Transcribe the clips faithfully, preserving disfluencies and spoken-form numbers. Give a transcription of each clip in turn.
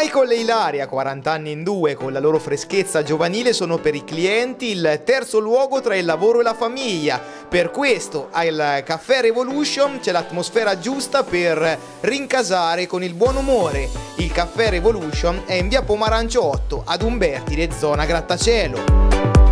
Michael e Ilaria, quaranta anni in due, con la loro freschezza giovanile sono per i clienti il terzo luogo tra il lavoro e la famiglia. Per questo al Caffè Revolution c'è l'atmosfera giusta per rincasare con il buon umore. Il Caffè Revolution è in via Pomarancio otto ad Umbertide, zona Grattacielo.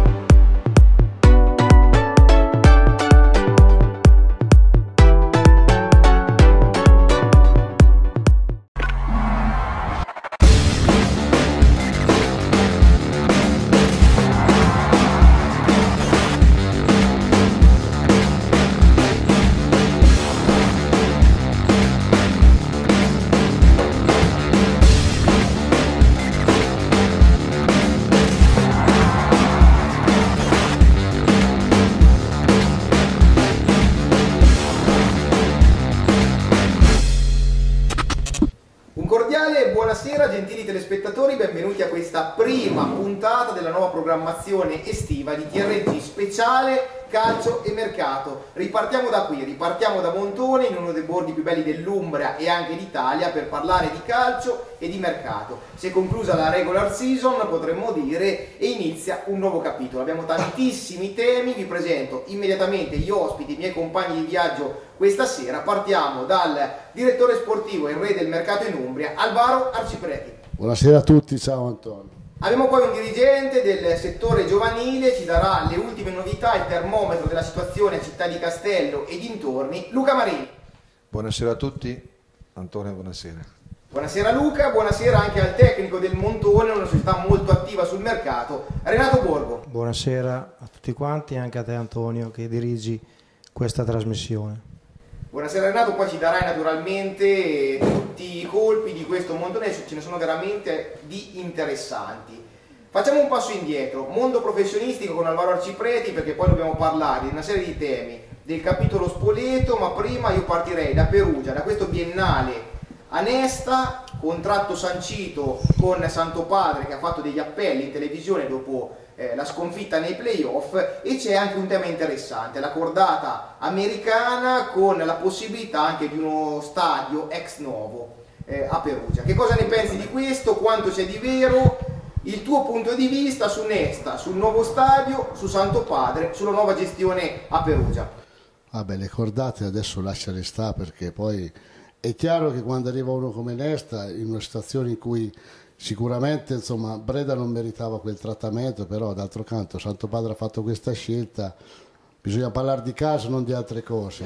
Buonasera gentili telespettatori, benvenuti a questa prima puntata della nuova programmazione estiva di T R G speciale calcio e mercato. Ripartiamo da qui, ripartiamo da Montone, in uno dei borghi più belli dell'Umbria e anche d'Italia, per parlare di calcio e di mercato. Si è conclusa la regular season, potremmo dire, e inizia un nuovo capitolo. Abbiamo tantissimi temi, vi presento immediatamente gli ospiti, i miei compagni di viaggio questa sera. Partiamo dal direttore sportivo e il re del mercato in Umbria, Alvaro Arcipreti. Buonasera a tutti, ciao Antonio. Abbiamo poi un dirigente del settore giovanile, ci darà le ultime novità, il termometro della situazione a Città di Castello e dintorni, Luca Marini. Buonasera a tutti, Antonio, buonasera. Buonasera Luca, buonasera anche al tecnico del Montone, una società molto attiva sul mercato, Renato Borgo. Buonasera a tutti quanti e anche a te Antonio che dirigi questa trasmissione. Buonasera Renato, poi ci darai naturalmente tutti i colpi di questo Montone, ce ne sono veramente di interessanti. Facciamo un passo indietro, mondo professionistico con Alvaro Arcipreti, perché poi dobbiamo parlare di una serie di temi del capitolo Spoleto, ma prima io partirei da Perugia, da questo biennale a Nesta, contratto sancito con Santopadre che ha fatto degli appelli in televisione dopo eh, la sconfitta nei playoff, e c'è anche un tema interessante, la cordata americana con la possibilità anche di uno stadio ex novo eh, a Perugia. Che cosa ne pensi di questo? Quanto c'è di vero? Il tuo punto di vista su Nesta, sul nuovo stadio, su Santopadre, sulla nuova gestione a Perugia? Vabbè, le cordate adesso lasciale stare, perché poi è chiaro che quando arriva uno come Nesta, in una situazione in cui sicuramente insomma Breda non meritava quel trattamento, però d'altro canto Santopadre ha fatto questa scelta, bisogna parlare di caso, non di altre cose.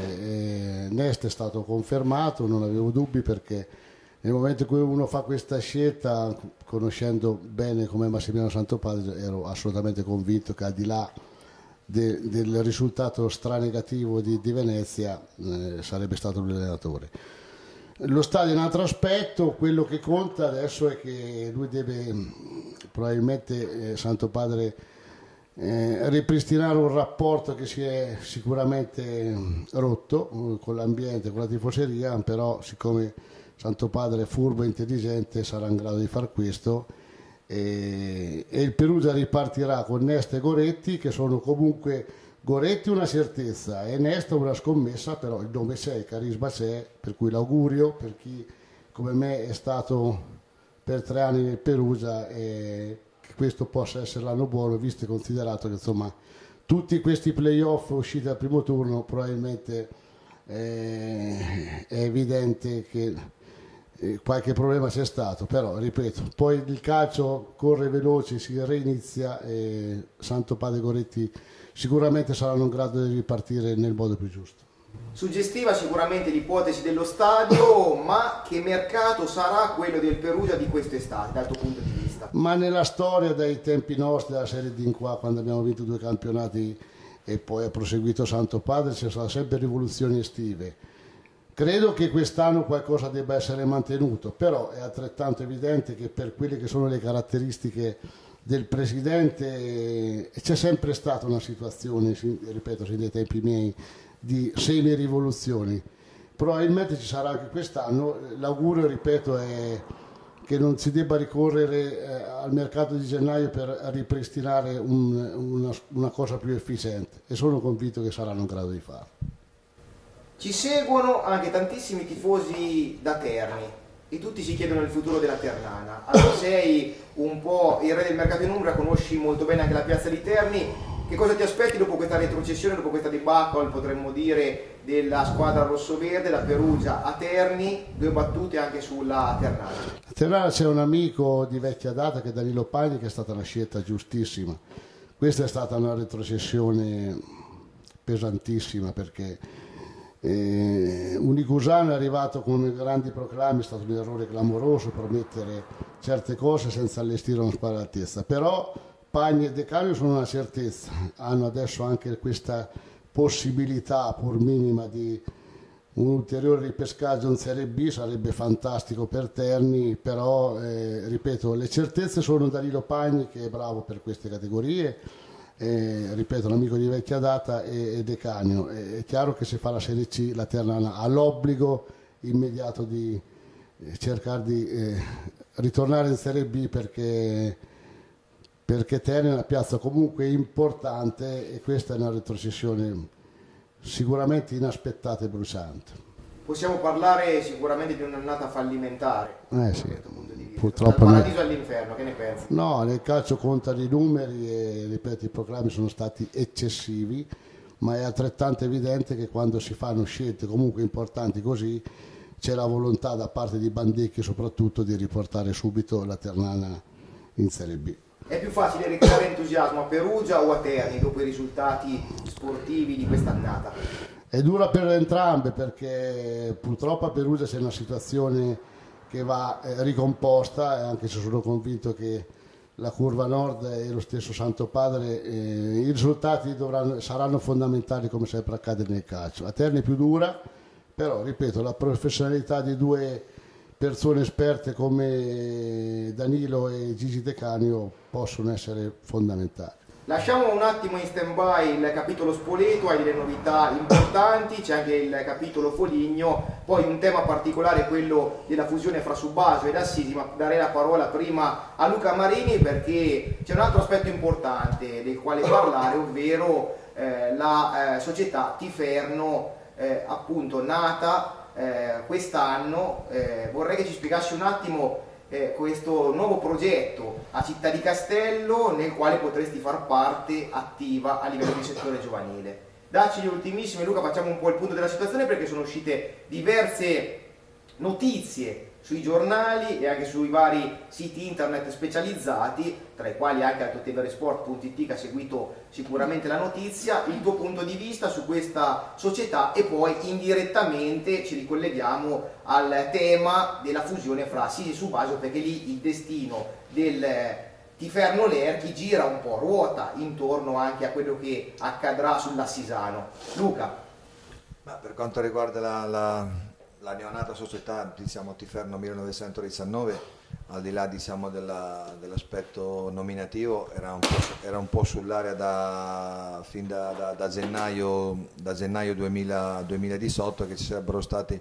E Nesta è stato confermato, non avevo dubbi, perché nel momento in cui uno fa questa scelta, conoscendo bene come Massimiliano Santopadre, ero assolutamente convinto che al di là de, del risultato stranegativo di, di Venezia eh, sarebbe stato l'allenatore. Lo stadio è un altro aspetto, quello che conta adesso è che lui deve probabilmente eh, Santopadre eh, ripristinare un rapporto che si è sicuramente rotto eh, con l'ambiente, con la tifoseria, però siccome Santopadre è furbo e intelligente sarà in grado di far questo, e, e il Perugia ripartirà con Nesta e Goretti, che sono comunque Goretti una certezza e Nesta una scommessa, però il nome c'è, il carisma c'è, per cui l'augurio per chi come me è stato per tre anni nel Perugia è che questo possa essere l'anno buono, visto e considerato che insomma tutti questi playoff usciti al primo turno probabilmente eh, è evidente che eh, qualche problema c'è stato, però ripeto, poi il calcio corre veloce, si reinizia e Santopadre e Goretti sicuramente saranno in grado di ripartire nel modo più giusto. Suggestiva sicuramente l'ipotesi dello stadio, ma che mercato sarà quello del Perugia di quest'estate dal tuo punto di vista? Ma nella storia dai tempi nostri, della Serie D in qua, quando abbiamo vinto due campionati e poi ha proseguito Santopadre, ci sono sempre rivoluzioni estive. Credo che quest'anno qualcosa debba essere mantenuto, però è altrettanto evidente che per quelle che sono le caratteristiche del presidente c'è sempre stata una situazione, ripeto, sin dai tempi miei, di semi-rivoluzioni. Probabilmente ci sarà anche quest'anno. L'augurio, ripeto, è che non si debba ricorrere eh, al mercato di gennaio per ripristinare un, una, una cosa più efficiente, e sono convinto che saranno in grado di farlo. Ci seguono anche tantissimi tifosi da Terni e tutti si chiedono il futuro della Ternana. Allora, sei un po' il re del mercato in Umbria, conosci molto bene anche la piazza di Terni. Che cosa ti aspetti dopo questa retrocessione, dopo questa debacle, potremmo dire, della squadra rossoverde, da Perugia a Terni, due battute anche sulla Ternana? A Ternana c'è un amico di vecchia data che è Danilo Pagni, che è stata una scelta giustissima. Questa è stata una retrocessione pesantissima, perché eh, Unicusano è arrivato con grandi proclami, è stato un errore clamoroso promettere certe cose senza allestire una squadra all'altezza, però Pagni e De Canio sono una certezza, hanno adesso anche questa possibilità pur minima di un ulteriore ripescaggio in Serie B, sarebbe fantastico per Terni, però eh, ripeto, le certezze sono Danilo Pagni, che è bravo per queste categorie, eh, ripeto, un amico di vecchia data, e, e De Canio. È, è chiaro che se fa la Serie C la Ternana ha l'obbligo immediato di eh, cercare di eh, ritornare in Serie B, perché perché Terni è una piazza comunque importante e questa è una retrocessione sicuramente inaspettata e bruciante. Possiamo parlare sicuramente di un'annata fallimentare. Eh sì, purtroppo. Dal paradiso all'inferno, che ne pensi? No, nel calcio contano i numeri e ripeto, i proclami sono stati eccessivi, ma è altrettanto evidente che quando si fanno scelte comunque importanti così c'è la volontà da parte di Bandecchi soprattutto di riportare subito la Ternana in Serie B. È più facile ricreare entusiasmo a Perugia o a Terni dopo i risultati sportivi di quest'annata? È dura per entrambe, perché purtroppo a Perugia c'è una situazione che va eh, ricomposta, anche se sono convinto che la curva nord e lo stesso Santo Padre, eh, i risultati dovranno, saranno fondamentali come sempre accade nel calcio. A Terni è più dura, però ripeto, la professionalità di due persone esperte come Danilo e Gigi De Canio possono essere fondamentali. Lasciamo un attimo in stand-by il capitolo Spoleto, hai delle novità importanti, c'è anche il capitolo Foligno, poi un tema particolare, quello della fusione fra Subasio ed Assisi, ma darei la parola prima a Luca Marini perché c'è un altro aspetto importante del quale parlare, ovvero eh, la eh, società Tiferno, eh, appunto nata Eh, quest'anno. Eh, vorrei che ci spiegassi un attimo eh, questo nuovo progetto a Città di Castello nel quale potresti far parte attiva a livello di settore giovanile. Dacci gli ultimissimi, Luca, facciamo un po' il punto della situazione, perché sono uscite diverse notizie sui giornali e anche sui vari siti internet specializzati, tra i quali anche altoteveresport punto it, che ha seguito sicuramente la notizia. Il tuo punto di vista su questa società e poi indirettamente ci ricolleghiamo al tema della fusione fra Assisi e Subasio, perché lì il destino del Tiferno Lerchi gira un po', ruota intorno anche a quello che accadrà sull'Assisano. Luca. Ma per quanto riguarda la, la... La neonata società, diciamo, Tiferno millenovecentodiciannove, al di là, diciamo, della, dell'aspetto nominativo, era un po', era un po' sull'area da, fin da, da, da gennaio, da gennaio duemila, duemiladiciotto, che ci sarebbero state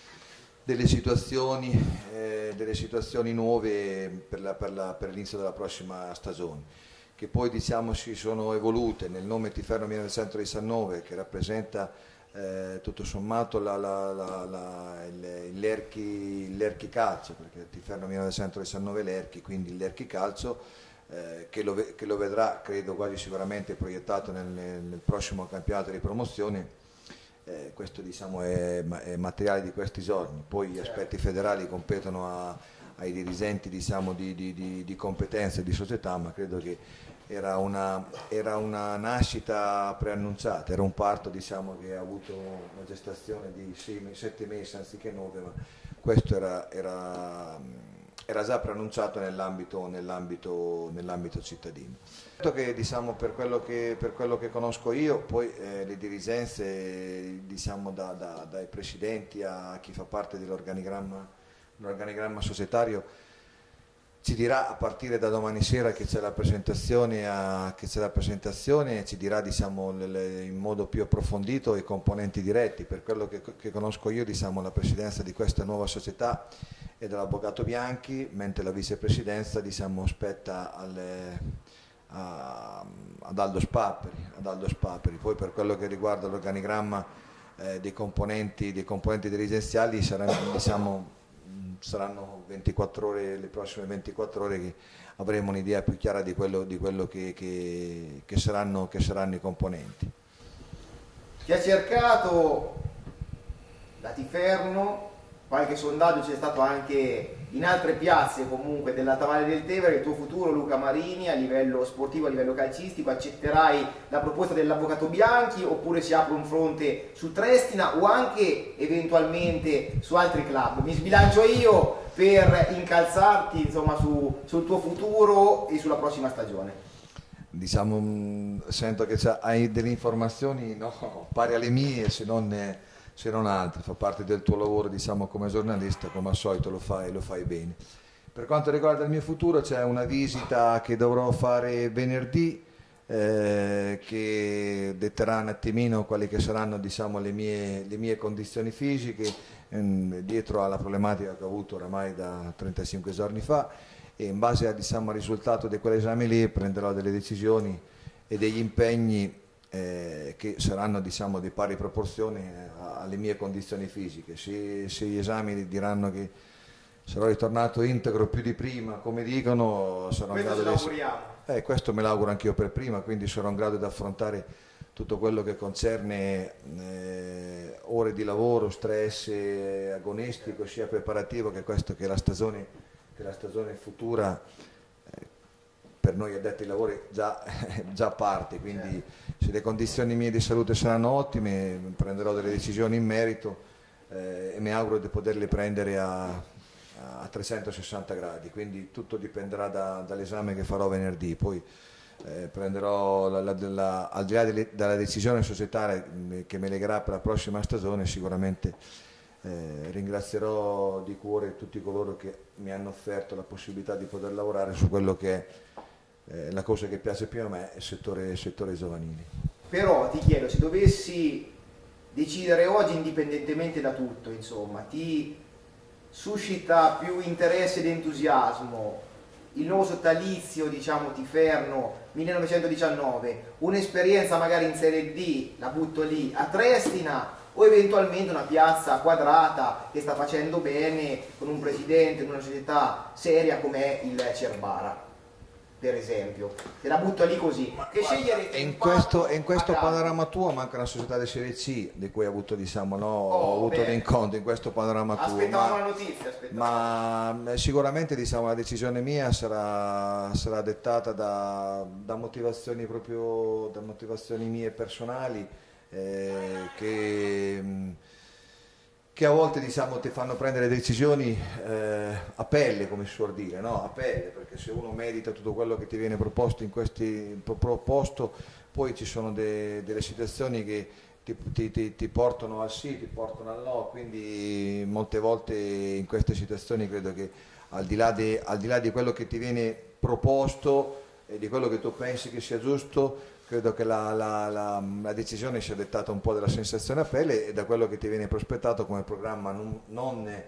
delle situazioni, eh, delle situazioni nuove per, la, per, la, per l'inizio della prossima stagione, che poi, diciamo, si sono evolute nel nome Tiferno millenovecentodiciannove, che rappresenta Eh, tutto sommato la, la, la, la, il, l'Erchi, l'Erchi Calcio, perché Tiferno millenovecentodiciannove Lerchi, quindi l'Erchi Calcio, eh, che, lo, che lo vedrà, credo quasi sicuramente, proiettato nel, nel prossimo campionato di promozione. Eh, questo, diciamo, è, è materiale di questi giorni. Poi gli aspetti federali competono a, ai dirigenti, diciamo, di, di, di, di competenza e di società, ma credo che Era una, era una nascita preannunciata, era un parto, diciamo, che ha avuto una gestazione di sei, sette mesi anziché nove, ma questo era, era, era già preannunciato nell'ambito, nell'ambito, nell'ambito cittadino. Certo che, diciamo, per quello che, per quello che conosco io, poi eh, le dirigenze, diciamo, da, da, dai presidenti a chi fa parte dell'organigramma, dell'organigramma societario, ci dirà a partire da domani sera che c'è la presentazione, a, che c'è la presentazione ci dirà, diciamo, le, in modo più approfondito i componenti diretti. Per quello che, che conosco io, diciamo, la presidenza di questa nuova società è dell'avvocato Bianchi, mentre la vicepresidenza, diciamo, spetta alle, a, ad, Aldo Spaperi, ad Aldo Spaperi. Poi per quello che riguarda l'organigramma eh, dei componenti, dei componenti dirigenziali saranno, diciamo, saranno ventiquattro ore, le prossime ventiquattro ore che avremo un'idea più chiara di quello, di quello che, che, che, saranno, che saranno i componenti. Ti ha cercato da Tiferno, qualche sondaggio c'è stato anche in altre piazze comunque dell'Alta Valle del Tevere. Il tuo futuro, Luca Marini, a livello sportivo, a livello calcistico, accetterai la proposta dell'avvocato Bianchi oppure si apre un fronte su Trestina o anche eventualmente su altri club? Mi sbilancio io per incalzarti insomma su, sul tuo futuro e sulla prossima stagione. Diciamo, sento che hai delle informazioni, no, pari alle mie, se non, se non altre, fa parte del tuo lavoro, diciamo, come giornalista, come al solito lo fai, lo fai bene. Per quanto riguarda il mio futuro, c'è una visita che dovrò fare venerdì, eh, che detterà un attimino quali che saranno, diciamo, le mie, le mie condizioni fisiche, ehm, dietro alla problematica che ho avuto oramai da trentacinque giorni fa, e in base a, diciamo, al risultato di quell'esame lì prenderò delle decisioni e degli impegni eh, che saranno, diciamo, di pari proporzione alle mie condizioni fisiche. Se, se gli esami diranno che sarò ritornato integro più di prima, come dicono, sarò Questo in grado ce di... l'auguriamo. Eh, questo me l'auguro anch'io per prima, quindi sarò in grado di affrontare tutto quello che concerne eh, ore di lavoro, stress eh, agonistico, sia preparativo che questo che la stagione, che la stagione futura eh, per noi addetti ai lavori già, già parte, quindi se le condizioni mie di salute saranno ottime prenderò delle decisioni in merito eh, e mi auguro di poterle prendere a a trecentosessanta gradi, quindi tutto dipenderà da, dall'esame che farò venerdì. Poi eh, prenderò la, la, la, al di là delle, dalla decisione societaria che mi legherà per la prossima stagione, sicuramente eh, ringrazierò di cuore tutti coloro che mi hanno offerto la possibilità di poter lavorare su quello che è eh, la cosa che piace più a me, il settore, il settore giovanile. Però ti chiedo, se dovessi decidere oggi, indipendentemente da tutto, insomma, ti suscita più interesse ed entusiasmo il nuovo sodalizio, diciamo, Tiferno millenovecentodiciannove, un'esperienza magari in Serie D, la butto lì, a Trestina, o eventualmente una piazza quadrata che sta facendo bene con un presidente, una società seria come è il Cerbara, per esempio. Te la butto lì così. Ma che guarda, scegliere in questo, in questo panorama tuo manca una società di Serie C di cui hai avuto, diciamo, no, oh, ho avuto beh. l'incontro in questo panorama tuo. Aspettavamo ma, la notizia, aspettavamo. ma sicuramente, diciamo, la decisione mia sarà, sarà dettata da, da motivazioni proprio da motivazioni mie personali eh, che che a volte, diciamo, ti fanno prendere decisioni eh, a pelle, come si suol dire, no? A pelle, perché se uno medita tutto quello che ti viene proposto in questi proposto, poi ci sono de, delle situazioni che ti, ti, ti, ti portano al sì, ti portano al no, quindi molte volte in queste situazioni credo che al di là, de, al di là di quello che ti viene proposto e di quello che tu pensi che sia giusto, credo che la, la, la, la decisione sia dettata un po' dalla sensazione a pelle e da quello che ti viene prospettato come programma non, non, eh,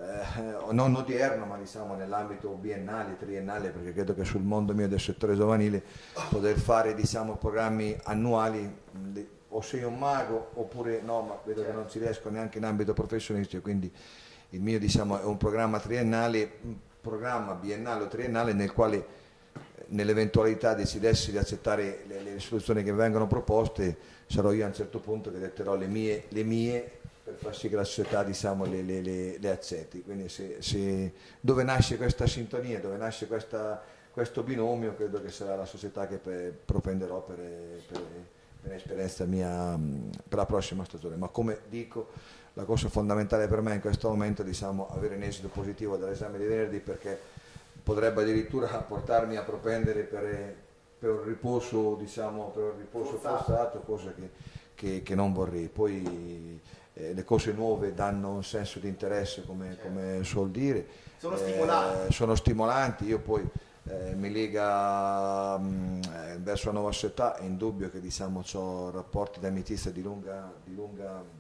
non odierno, ma diciamo nell'ambito biennale, triennale, perché credo che sul mondo mio del settore giovanile poter fare, diciamo, programmi annuali, o sei un mago oppure no, ma vedo che non ci riesco neanche in ambito professionistico, quindi il mio, diciamo, è un programma triennale, un programma biennale o triennale nel quale, nell'eventualità decidessi di accettare le, le soluzioni che vengono proposte, sarò io a un certo punto che detterò le mie, le mie per far sì che la società, diciamo, le, le, le, le accetti. Quindi se, se, dove nasce questa sintonia, dove nasce questa, questo binomio, credo che sarà la società che per, propenderò per, per, per l'esperienza mia per la prossima stagione. Ma come dico, la cosa fondamentale per me in questo momento è, diciamo, avere un esito positivo dall'esame di venerdì, perché potrebbe addirittura portarmi a propendere per, per un riposo, diciamo, per un riposo forzato, cosa che, che, che non vorrei. Poi eh, le cose nuove danno un senso di interesse, come, certo. come suol dire. Sono eh, stimolanti. Sono stimolanti, io poi eh, mi lega mh, eh, verso la nuova società, è indubbio che, diciamo, ho rapporti di amicizia di lunga, di lunga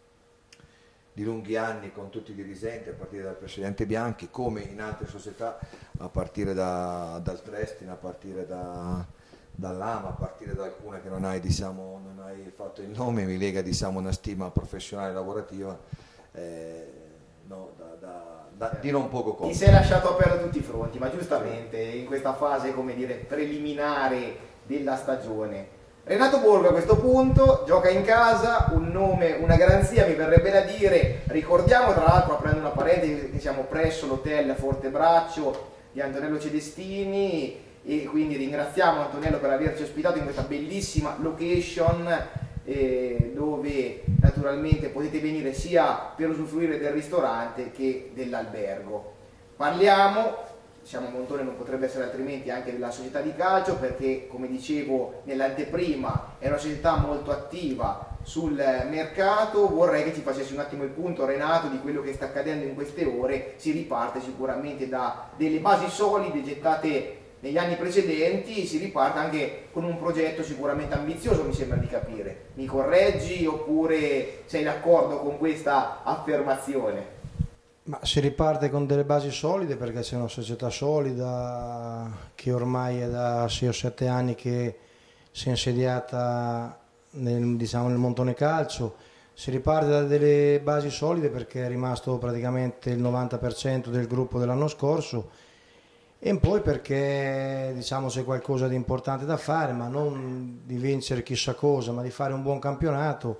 di lunghi anni con tutti i dirigenti, a partire dal presidente Bianchi, come in altre società, a partire da, dal Trestina, a partire da, dall'Ama, a partire da alcune che non hai, diciamo, non hai fatto il nome, mi lega, diciamo, una stima professionale e lavorativa eh, no, da, da, da dire un poco come. Ti sei lasciato aperto tutti i fronti, ma giustamente in questa fase, come dire, preliminare della stagione. Renato Borgo a questo punto gioca in casa, un nome, una garanzia mi verrebbe da dire. Ricordiamo tra l'altro, aprendo una parentesi, che siamo presso l'hotel Fortebraccio di Antonello Cedestini e quindi ringraziamo Antonello per averci ospitato in questa bellissima location eh, dove naturalmente potete venire sia per usufruire del ristorante che dell'albergo. Parliamo, diciamo, Montone non potrebbe essere altrimenti, anche della società di calcio, perché come dicevo nell'anteprima è una società molto attiva sul mercato. Vorrei che ci facessi un attimo il punto, Renato, di quello che sta accadendo in queste ore. Si riparte sicuramente da delle basi solide gettate negli anni precedenti, si riparte anche con un progetto sicuramente ambizioso, mi sembra di capire. Mi correggi oppure sei d'accordo con questa affermazione? Ma si riparte con delle basi solide perché c'è una società solida che ormai è da sei o sette anni che si è insediata nel, diciamo, nel Montone Calcio. Si riparte da delle basi solide perché è rimasto praticamente il novanta per cento del gruppo dell'anno scorso, e poi perché, diciamo, c'è qualcosa di importante da fare, ma non di vincere chissà cosa, ma di fare un buon campionato.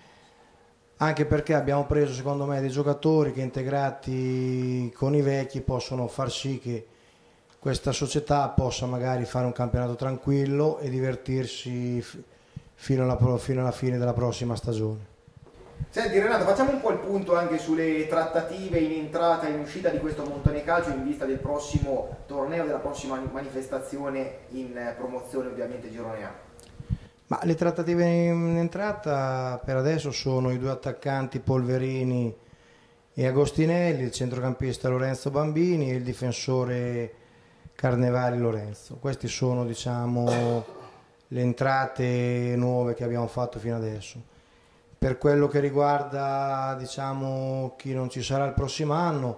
Anche perché abbiamo preso, secondo me, dei giocatori che, integrati con i vecchi, possono far sì che questa società possa magari fare un campionato tranquillo e divertirsi fino alla, fino alla fine della prossima stagione. Senti Renato, facciamo un po' il punto anche sulle trattative in entrata e in uscita di questo Montone Calcio in vista del prossimo torneo, della prossima manifestazione in promozione, ovviamente girone A. Ma le trattative in entrata per adesso sono i due attaccanti Polverini e Agostinelli, il centrocampista Lorenzo Bambini e il difensore Carnevali Lorenzo. Queste sono, diciamo, le entrate nuove che abbiamo fatto fino adesso. Per quello che riguarda, diciamo, chi non ci sarà il prossimo anno,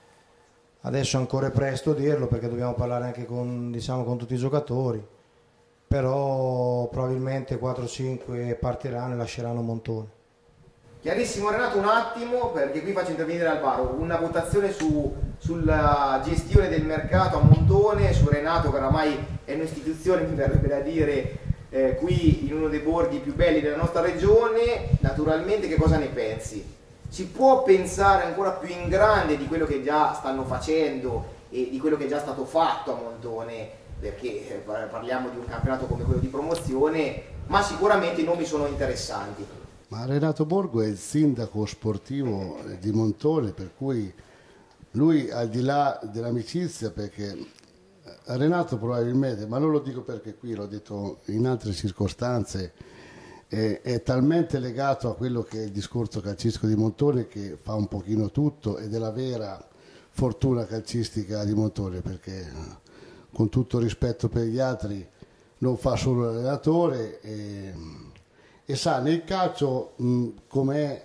adesso ancora è presto dirlo perché dobbiamo parlare anche con, diciamo, con tutti i giocatori. Però probabilmente quattro cinque partiranno e lasceranno Montone. Chiarissimo Renato, un attimo perché qui faccio intervenire Alvaro, una votazione su, sulla gestione del mercato a Montone, su Renato che oramai è un'istituzione, mi verrebbe da dire, eh, qui in uno dei borghi più belli della nostra regione. Naturalmente che cosa ne pensi? Si può pensare ancora più in grande di quello che già stanno facendo e di quello che è già stato fatto a Montone? Perché parliamo di un campionato come quello di promozione, ma sicuramente i nomi sono interessanti. Ma Renato Borgo è il sindaco sportivo di Montone, per cui lui, al di là dell'amicizia, perché Renato probabilmente, ma non lo dico perché qui, l'ho detto in altre circostanze, è, è talmente legato a quello che è il discorso calcistico di Montone che fa un pochino tutto, ed è la vera fortuna calcistica di Montone, perché con tutto rispetto per gli altri non fa solo l'allenatore e, e sa nel calcio com'è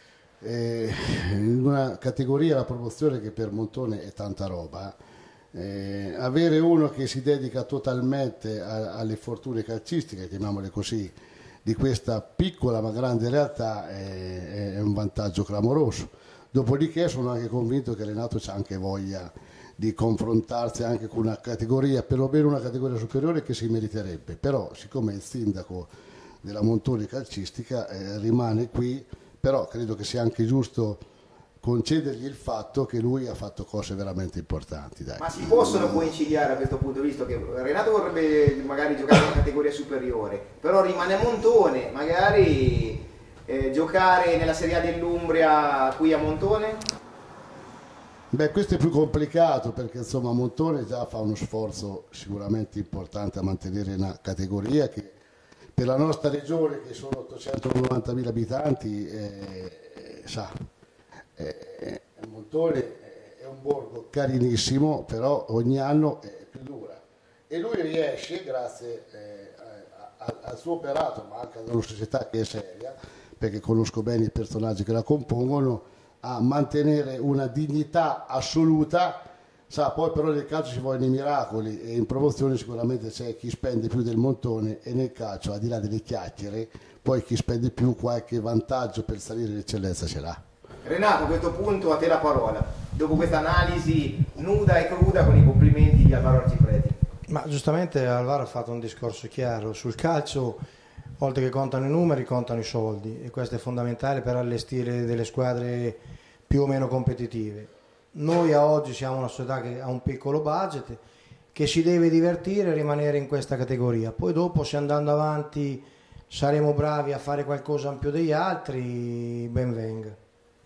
eh, in una categoria, la promozione, che per Montone è tanta roba, eh, avere uno che si dedica totalmente a, alle fortune calcistiche, chiamiamole così, di questa piccola ma grande realtà è, è un vantaggio clamoroso. Dopodiché sono anche convinto che Renato c'ha anche voglia di confrontarsi anche con una categoria, perlomeno una categoria superiore, che si meriterebbe, però siccome è il sindaco della Montone calcistica eh, rimane qui, però credo che sia anche giusto concedergli il fatto che lui ha fatto cose veramente importanti. Dai. Ma si possono conciliare a questo punto, visto che Renato vorrebbe magari giocare in una categoria superiore, però rimane a Montone, magari eh, giocare nella Serie A dell'Umbria qui a Montone? Beh, questo è più complicato perché insomma Montone già fa uno sforzo sicuramente importante a mantenere una categoria che per la nostra regione, che sono ottocentonovantamila abitanti, eh, sa, eh, Montone è un borgo carinissimo, però ogni anno è più dura e lui riesce, grazie eh, a, a, al suo operato, ma anche ad una società che è seria, perché conosco bene i personaggi che la compongono, a mantenere una dignità assoluta. Sa, poi però nel calcio ci vogliono i miracoli e in promozione sicuramente c'è chi spende più del Montone, e nel calcio, al di là delle chiacchiere, poi chi spende più qualche vantaggio per salire in eccellenza ce l'ha. Renato, a questo punto a te la parola. dopo questa analisi nuda e cruda con i complimenti di Alvaro Arcipreti. Ma giustamente Alvaro ha fatto un discorso chiaro. Sul calcio, oltre che contano i numeri, contano i soldi, e questo è fondamentale per allestire delle squadre più o meno competitive. Noi a oggi siamo una società che ha un piccolo budget, che si deve divertire e rimanere in questa categoria. Poi dopo, se andando avanti saremo bravi a fare qualcosa in più degli altri, ben venga.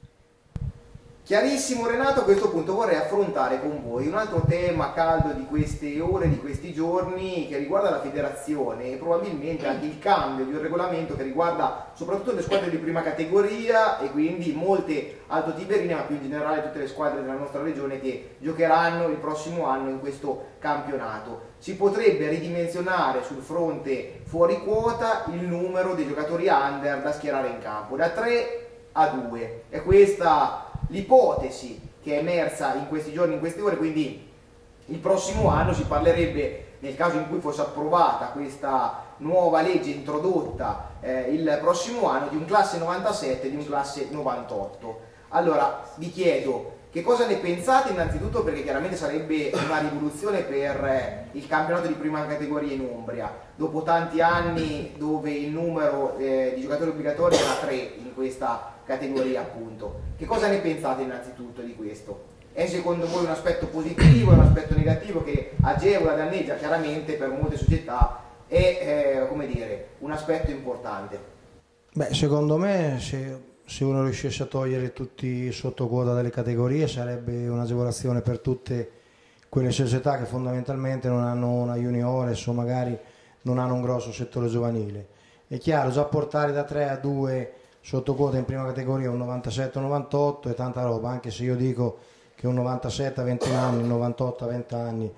Chiarissimo Renato, a questo punto vorrei affrontare con voi un altro tema caldo di queste ore, di questi giorni, che riguarda la federazione e probabilmente anche il cambio di un regolamento che riguarda soprattutto le squadre di prima categoria e quindi molte altotiberine, ma più in generale tutte le squadre della nostra regione che giocheranno il prossimo anno in questo campionato. Si potrebbe ridimensionare sul fronte fuori quota il numero dei giocatori under da schierare in campo, da tre a due. È questa l'ipotesi che è emersa in questi giorni, in queste ore, quindi il prossimo anno si parlerebbe, nel caso in cui fosse approvata questa nuova legge introdotta eh, il prossimo anno, di un classe novantasette e di un classe novantotto. Allora vi chiedo che cosa ne pensate innanzitutto, perché chiaramente sarebbe una rivoluzione per eh, il campionato di prima categoria in Umbria, dopo tanti anni dove il numero eh, di giocatori obbligatori era tre in questa categoria appunto. Che cosa ne pensate innanzitutto di questo? È secondo voi un aspetto positivo, è un aspetto negativo che agevola, danneggia? Chiaramente per molte società è eh, come dire, un aspetto importante. Beh, secondo me se, se uno riuscisse a togliere tutti sotto quota dalle categorie sarebbe un'agevolazione per tutte quelle società che fondamentalmente non hanno una juniores o magari non hanno un grosso settore giovanile. È chiaro, già portare da tre a due sotto quota in prima categoria un novantasette novantotto è tanta roba, anche se io dico che un novantasette a ventuno anni, un novantotto a venti anni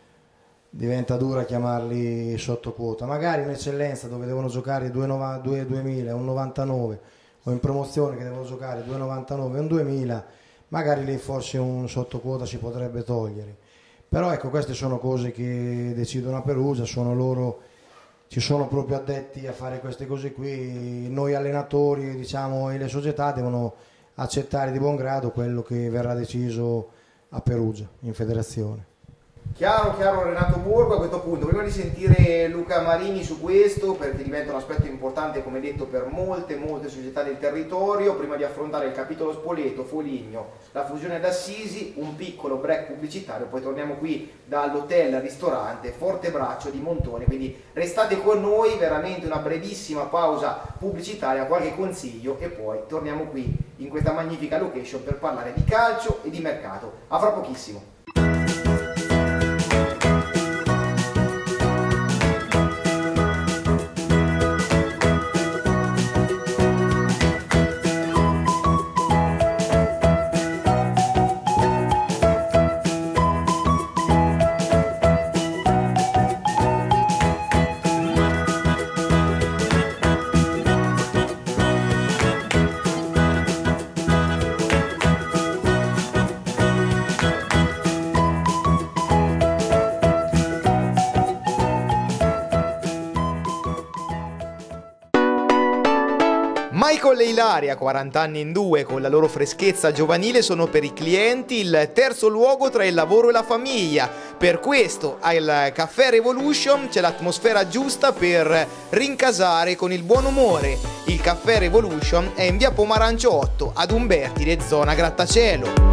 diventa dura chiamarli sotto quota. Magari in eccellenza, dove devono giocare due duemila e un novantanove, o in promozione che devono giocare due novantanove e un duemila, magari lì forse un sotto quota si potrebbe togliere. Però ecco, queste sono cose che decidono a Perugia, sono loro. Ci sono proprio addetti a fare queste cose qui. Noi allenatori, diciamo, e le società devono accettare di buon grado quello che verrà deciso a Perugia in federazione. Chiaro, chiaro Renato Borgo. A questo punto, prima di sentire Luca Marini su questo, perché diventa un aspetto importante, come detto, per molte, molte società del territorio, prima di affrontare il capitolo Spoleto, Foligno, la fusione d'Assisi, un piccolo break pubblicitario, poi torniamo qui dall'hotel al ristorante Fortebraccio di Montone, quindi restate con noi, veramente una brevissima pausa pubblicitaria, qualche consiglio e poi torniamo qui in questa magnifica location per parlare di calcio e di mercato. A fra pochissimo. Michael e Ilaria, quaranta anni in due, con la loro freschezza giovanile, sono per i clienti il terzo luogo tra il lavoro e la famiglia. Per questo al Caffè Revolution c'è l'atmosfera giusta per rincasare con il buon umore. Il Caffè Revolution è in via Pomarancio otto, ad Umbertide, zona Grattacielo.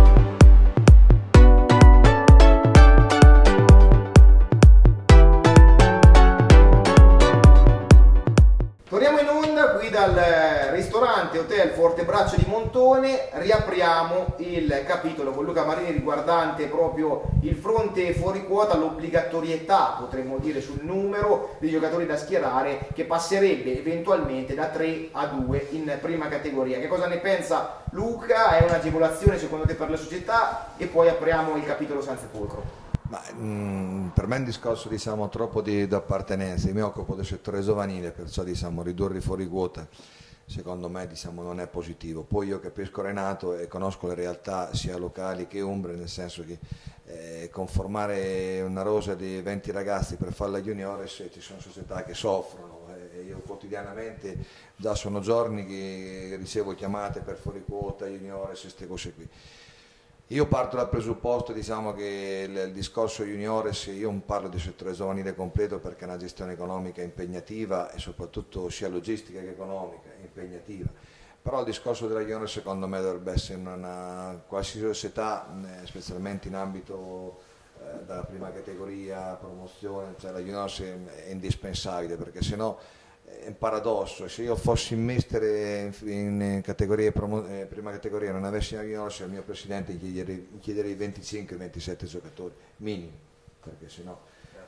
Dal ristorante Hotel Fortebraccio di Montone riapriamo il capitolo con Luca Marini riguardante proprio il fronte fuori quota, l'obbligatorietà, potremmo dire, sul numero dei giocatori da schierare, che passerebbe eventualmente da tre a due in prima categoria. Che cosa ne pensa Luca? È un'agevolazione secondo te per la società? E poi apriamo il capitolo San Sepolcro. Ma, mh, per me è un discorso, diciamo, troppo di, di appartenenza. Io mi occupo del settore giovanile, perciò, diciamo, ridurre fuori quota secondo me, diciamo, non è positivo. Poi io capisco Renato e conosco le realtà sia locali che umbre, nel senso che eh, conformare una rosa di venti ragazzi per farla juniores, ci sono società che soffrono. Eh, io quotidianamente già sono giorni che ricevo chiamate per fuori quota, juniores, queste cose qui. Io parto dal presupposto, diciamo, che il, il discorso juniores, io non parlo di settore giovanile completo perché è una gestione economica impegnativa e soprattutto sia logistica che economica impegnativa, però il discorso della juniores secondo me dovrebbe essere in una qualsiasi società, specialmente in ambito eh, dalla prima categoria, promozione, cioè la juniores è, è indispensabile, perché sennò è un paradosso. Se io fossi in mestere in, in categoria, eh, prima categoria, non avessi una juniores, al mio presidente gli chiederei, gli chiederei venticinque ventisette giocatori minimi, perché sennò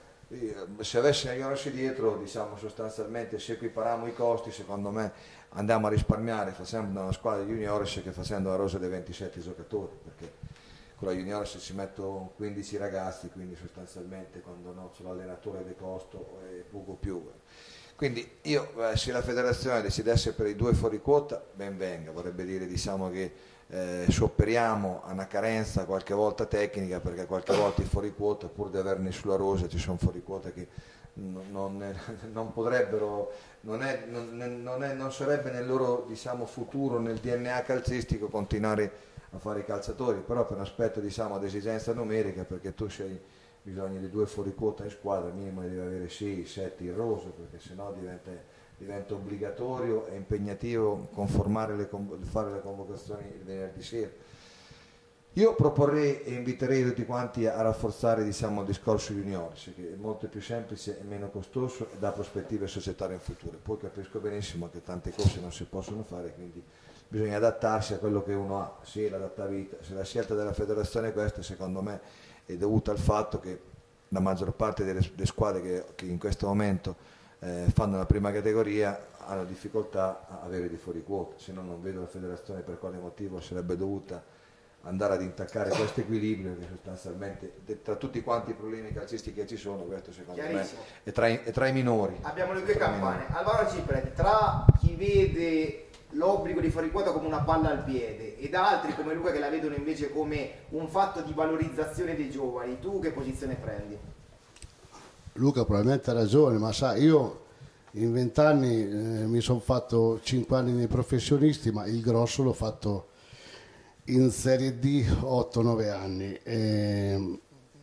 se avessi una juniores dietro, diciamo, sostanzialmente se equipariamo i costi, secondo me andiamo a risparmiare facendo una squadra di juniores che facendo la rosa dei ventisette giocatori, perché con la juniores si mettono quindici ragazzi, quindi sostanzialmente quando no, c'è l'allenatore di costo e poco più. Quindi io, eh, se la federazione decidesse per i due fuori quota, ben venga, vorrebbe dire, diciamo, che eh, sopperiamo a una carenza qualche volta tecnica, perché qualche volta i fuori quota, pur di averne sulla rosa, ci sono fuori quota che non, non, non potrebbero, non, è, non, non, è, non sarebbe nel loro, diciamo, futuro, nel D N A calcistico continuare a fare i calciatori, però per un aspetto, diciamo, ad esigenza numerica, perché tu sei bisogna di due fuori quota in squadra, minimo ne deve avere sei sette in rosa, perché sennò diventa, diventa obbligatorio e impegnativo conformare le, fare le convocazioni il venerdì sera. Io proporrei e inviterei tutti quanti a rafforzare, diciamo, il discorso juniores, che è molto più semplice e meno costoso e dà prospettive societarie in futuro. Poi capisco benissimo che tante cose non si possono fare, quindi bisogna adattarsi a quello che uno ha. Sì, l'adattabilità, se la scelta della federazione è questa, secondo me è dovuta al fatto che la maggior parte delle, delle squadre che, che in questo momento eh, fanno la prima categoria hanno difficoltà a avere dei fuori quota, se no non vedo la federazione per quale motivo sarebbe dovuta andare ad intaccare questo equilibrio che sostanzialmente tra tutti quanti i problemi calcistici che ci sono, questo secondo me è tra, i, è tra i minori. Abbiamo le due campane. Alvaro Cipretti, tra chi vede l'obbligo di fuori quota come una palla al piede ed altri come Luca che la vedono invece come un fatto di valorizzazione dei giovani, tu che posizione prendi? Luca probabilmente ha ragione, ma sai, io in vent'anni eh, mi sono fatto cinque anni nei professionisti, ma il grosso l'ho fatto in Serie D otto nove anni. E,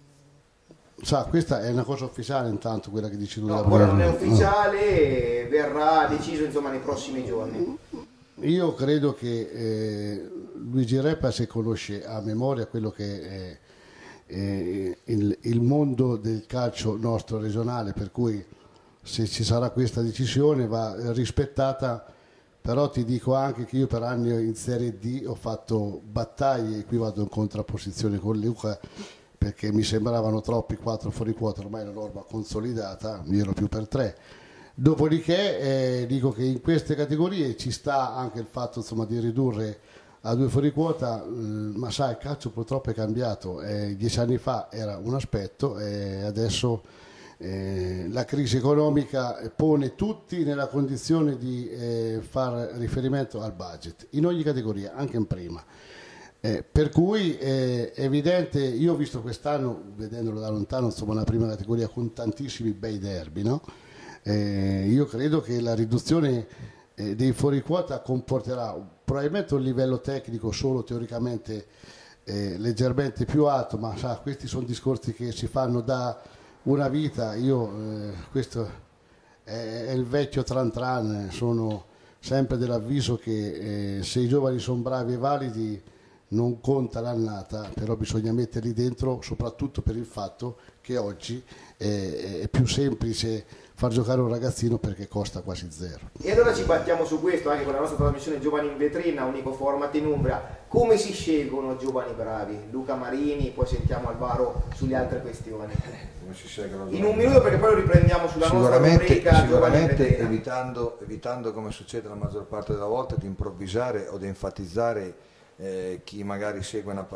sa, questa è una cosa ufficiale intanto, quella che dici tu. No, ora non è ufficiale, no. Verrà deciso, insomma, nei prossimi giorni. Io credo che eh, Luigi Repa, se conosce a memoria quello che è eh, il, il mondo del calcio nostro regionale, per cui se ci sarà questa decisione va rispettata, però ti dico anche che io per anni in Serie D ho fatto battaglie, qui vado in contrapposizione con Luca, perché mi sembravano troppi quattro fuori quota, ormai è una norma consolidata, mi ero più per tre. Dopodiché eh, dico che in queste categorie ci sta anche il fatto, insomma, di ridurre a due fuori quota, eh, ma sai, il calcio purtroppo è cambiato, eh, dieci anni fa era un aspetto e adesso eh, la crisi economica pone tutti nella condizione di eh, far riferimento al budget, in ogni categoria, anche in prima. Eh, per cui eh, è evidente, io ho visto quest'anno, vedendolo da lontano, insomma, una prima categoria con tantissimi bei derby, no? Eh, io credo che la riduzione eh, dei fuori quota comporterà probabilmente un livello tecnico solo teoricamente eh, leggermente più alto, ma sa, questi sono discorsi che si fanno da una vita. Io eh, questo è, è il vecchio tran tran, sono sempre dell'avviso che eh, se i giovani sono bravi e validi non conta l'annata, però bisogna metterli dentro, soprattutto per il fatto che oggi è, è più semplice far giocare un ragazzino perché costa quasi zero. E allora ci battiamo su questo anche con la nostra trasmissione Giovani in Vetrina, unico format in Umbria. Come si scelgono giovani bravi? Luca Marini, poi sentiamo Alvaro sulle altre questioni. Come si scelgono in un minuto, perché poi lo riprendiamo sulla nostra rubrica. Sicuramente evitando, evitando, come succede la maggior parte della volta, di improvvisare o di enfatizzare eh, chi magari segue una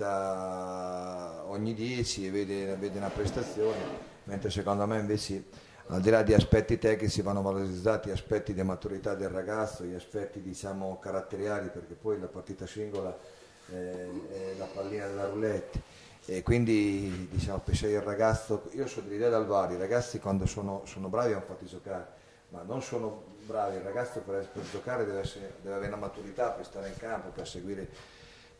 partita ogni dieci e vede, vede una prestazione, mentre secondo me invece al di là di aspetti tecnici vanno valorizzati aspetti di maturità del ragazzo, gli aspetti, diciamo, caratteriali, perché poi la partita singola eh, è la pallina della roulette e quindi, diciamo, se il ragazzo, io sono dell'idea d'Alvaro, i ragazzi quando sono, sono bravi hanno fatti giocare, ma non sono bravi, il ragazzo per, per giocare deve, essere, deve avere una maturità per stare in campo, per seguire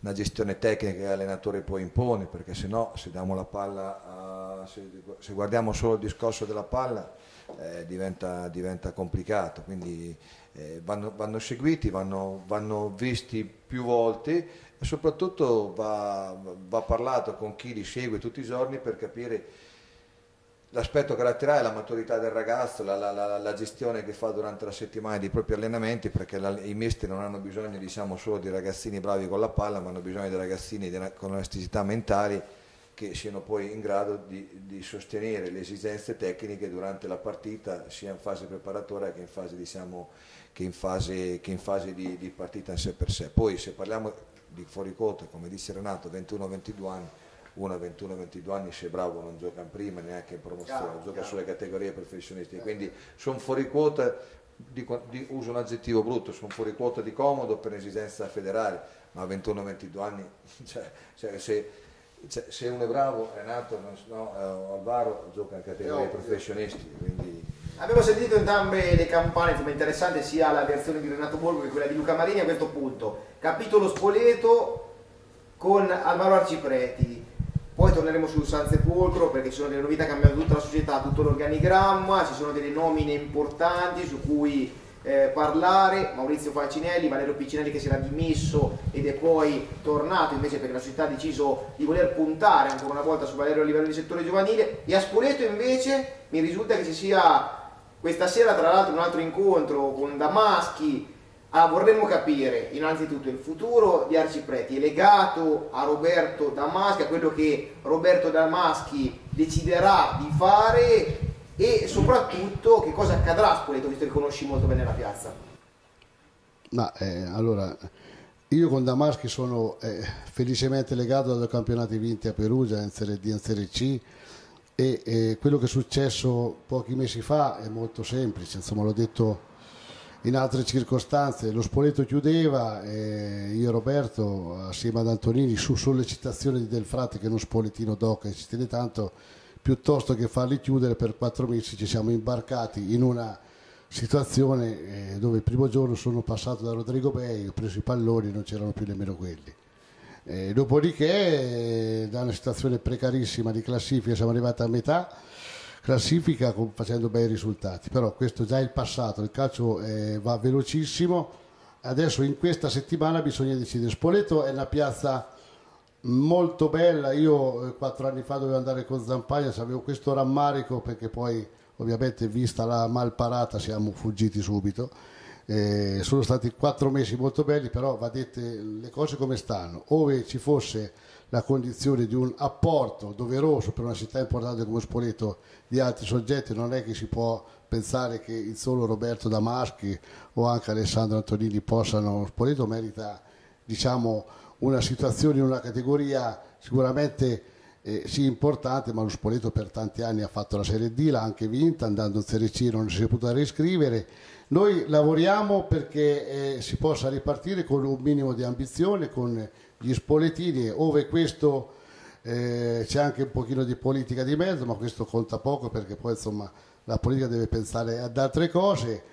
una gestione tecnica che l'allenatore poi impone, perché se no, se diamo la palla, a, se, se guardiamo solo il discorso della palla, eh, diventa, diventa complicato, quindi eh, vanno, vanno seguiti, vanno, vanno visti più volte e soprattutto va, va parlato con chi li segue tutti i giorni per capire l'aspetto caratteriale, la maturità del ragazzo, la, la, la, la gestione che fa durante la settimana dei propri allenamenti, perché la, i mister non hanno bisogno, diciamo, solo di ragazzini bravi con la palla, ma hanno bisogno di ragazzini di, con elasticità mentali che siano poi in grado di, di sostenere le esigenze tecniche durante la partita, sia in fase preparatoria che in fase, diciamo, che in fase, che in fase di, di partita in sé per sé. Poi se parliamo di fuoriquota, come disse Renato, ventuno ventidue anni, uno a ventuno ventidue anni se è bravo non gioca in prima neanche in promozione, chiaro, gioca chiaro. Sulle categorie professionistiche, quindi sono fuori quota, di, di, uso un aggettivo brutto, sono fuori quota di comodo per esigenza federale, ma a ventuno ventidue anni, cioè, cioè, se, cioè, se uno è bravo, Renato, no, eh, Alvaro gioca in categorie professionistiche. Quindi... Abbiamo sentito entrambe le campane, insomma, interessante sia la versione di Renato Borgo che quella di Luca Marini. A questo punto, capitolo Spoleto con Alvaro Arcipreti. Poi torneremo sul Sansepolcro perché ci sono delle novità che cambiano tutta la società, tutto l'organigramma, ci sono delle nomine importanti su cui eh, parlare. Maurizio Falcinelli, Valerio Piccinelli che si era dimesso ed è poi tornato invece perché la società ha deciso di voler puntare ancora una volta su Valerio a livello di settore giovanile. E a Spoleto invece mi risulta che ci sia questa sera tra l'altro un altro incontro con Damaschi. Ah, vorremmo capire innanzitutto il futuro di Arcipreti è legato a Roberto Damaschi, a quello che Roberto Damaschi deciderà di fare e soprattutto che cosa accadrà a Spoleto, visto che conosci molto bene la piazza. Ma eh, allora, io con Damaschi sono eh, felicemente legato dai campionati vinti a Perugia in Serie D e in Serie C e eh, quello che è successo pochi mesi fa è molto semplice, insomma l'ho detto in altre circostanze, lo Spoleto chiudeva e io e Roberto assieme ad Antonini su sollecitazione di Del Frate, che è uno spoletino doc che ci tiene tanto, piuttosto che farli chiudere per quattro mesi ci siamo imbarcati in una situazione eh, dove il primo giorno sono passato da Rodrigo Bei, ho preso i palloni, non c'erano più nemmeno quelli. Eh, dopodiché eh, da una situazione precarissima di classifica siamo arrivati a metà classifica con, facendo bei risultati, però questo è già il passato, il calcio eh, va velocissimo, adesso in questa settimana bisogna decidere. Spoleto è una piazza molto bella, io eh, quattro anni fa dovevo andare con Zampagna, avevo questo rammarico perché poi ovviamente vista la malparata siamo fuggiti subito, eh, sono stati quattro mesi molto belli, però va dette le cose come stanno, ove ci fosse la condizione di un apporto doveroso per una città importante come Spoleto di altri soggetti, non è che si può pensare che il solo Roberto Damaschi o anche Alessandro Antonini possano. Spoleto merita, diciamo, una situazione in una categoria sicuramente eh, sì importante, ma lo Spoleto per tanti anni ha fatto la Serie D, l'ha anche vinta, andando in Serie C non si è potuta riscrivere. Noi lavoriamo perché eh, si possa ripartire con un minimo di ambizione, con gli spoletini, ove questo eh, c'è anche un pochino di politica di mezzo, ma questo conta poco perché poi insomma la politica deve pensare ad altre cose.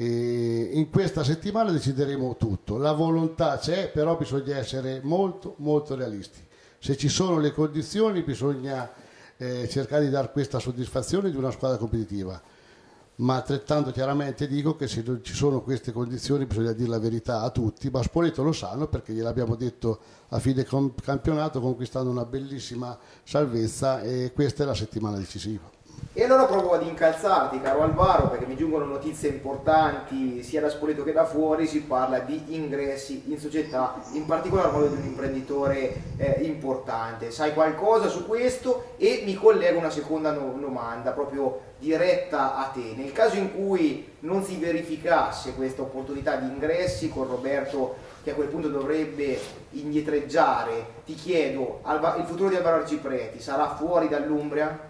E in questa settimana decideremo tutto, la volontà c'è, però bisogna essere molto molto realisti. Se ci sono le condizioni bisogna eh, cercare di dare questa soddisfazione di una squadra competitiva, ma altrettanto chiaramente dico che se non ci sono queste condizioni bisogna dire la verità a tutti, ma Spoleto lo sanno perché gliel'abbiamo detto a fine campionato, conquistando una bellissima salvezza, e questa è la settimana decisiva. E allora provo ad incalzarti, caro Alvaro, perché mi giungono notizie importanti sia da Spoleto che da fuori. Si parla di ingressi in società, in particolar modo di un imprenditore eh, importante. Sai qualcosa su questo? E mi collego una seconda no- domanda proprio diretta a te. Nel caso in cui non si verificasse questa opportunità di ingressi con Roberto, che a quel punto dovrebbe indietreggiare, ti chiedo, Alba- il futuro di Alvaro Arcipreti sarà fuori dall'Umbria?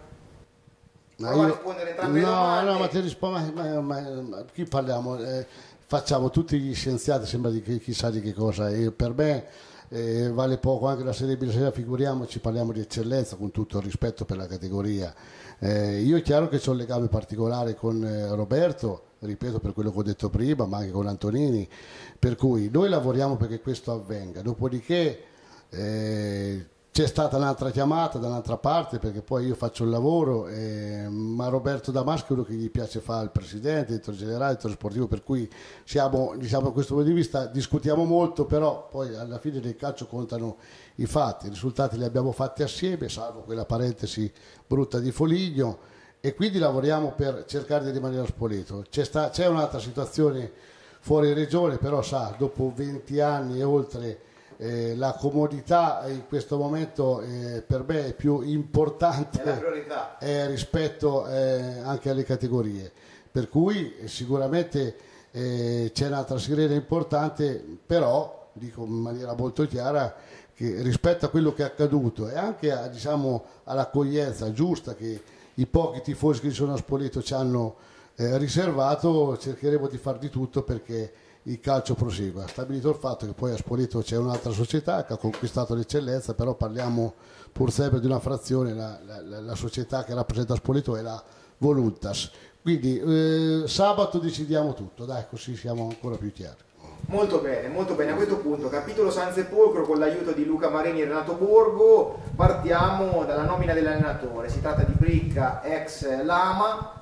Ma io, no, no, ma ti rispondo, ma, ma, ma qui parliamo, eh, facciamo tutti gli scienziati, sembra di che, chissà di che cosa, e per me eh, vale poco anche la Serie B, la Serie A, figuriamoci, parliamo di eccellenza con tutto il rispetto per la categoria. Eh, io è chiaro che c'ho un legame particolare con eh, Roberto, ripeto per quello che ho detto prima, ma anche con Antonini, per cui noi lavoriamo perché questo avvenga, dopodiché Eh, c'è stata un'altra chiamata da un'altra parte perché poi io faccio il lavoro, eh, ma Roberto Damaschi è uno che gli piace fare il presidente, il direttore generale, il direttore sportivo, per cui siamo, diciamo, da questo punto di vista discutiamo molto, però poi alla fine del calcio contano i fatti, i risultati li abbiamo fatti assieme, salvo quella parentesi brutta di Foligno, e quindi lavoriamo per cercare di rimanere a Spoleto. C'è, sta, c'è un'altra situazione fuori regione, però sa, dopo venti anni e oltre, Eh, la comodità in questo momento eh, per me è più importante eh, rispetto eh, anche alle categorie, per cui eh, sicuramente eh, c'è un'altra sirena importante, però dico in maniera molto chiara che rispetto a quello che è accaduto e anche a, diciamo, all'accoglienza giusta che i pochi tifosi che sono a Spoleto ci hanno eh, riservato, cercheremo di far di tutto perché il calcio prosegua. Stabilito il fatto che poi a Spoleto c'è un'altra società che ha conquistato l'eccellenza, però parliamo pur sempre di una frazione, la, la, la società che rappresenta Spoleto è la Voluntas. Quindi eh, sabato decidiamo tutto, dai, così siamo ancora più chiari. Molto bene, molto bene. A questo punto, capitolo San Sepolcro con l'aiuto di Luca Marini e Renato Borgo, partiamo dalla nomina dell'allenatore. Si tratta di Bricca, ex Lama.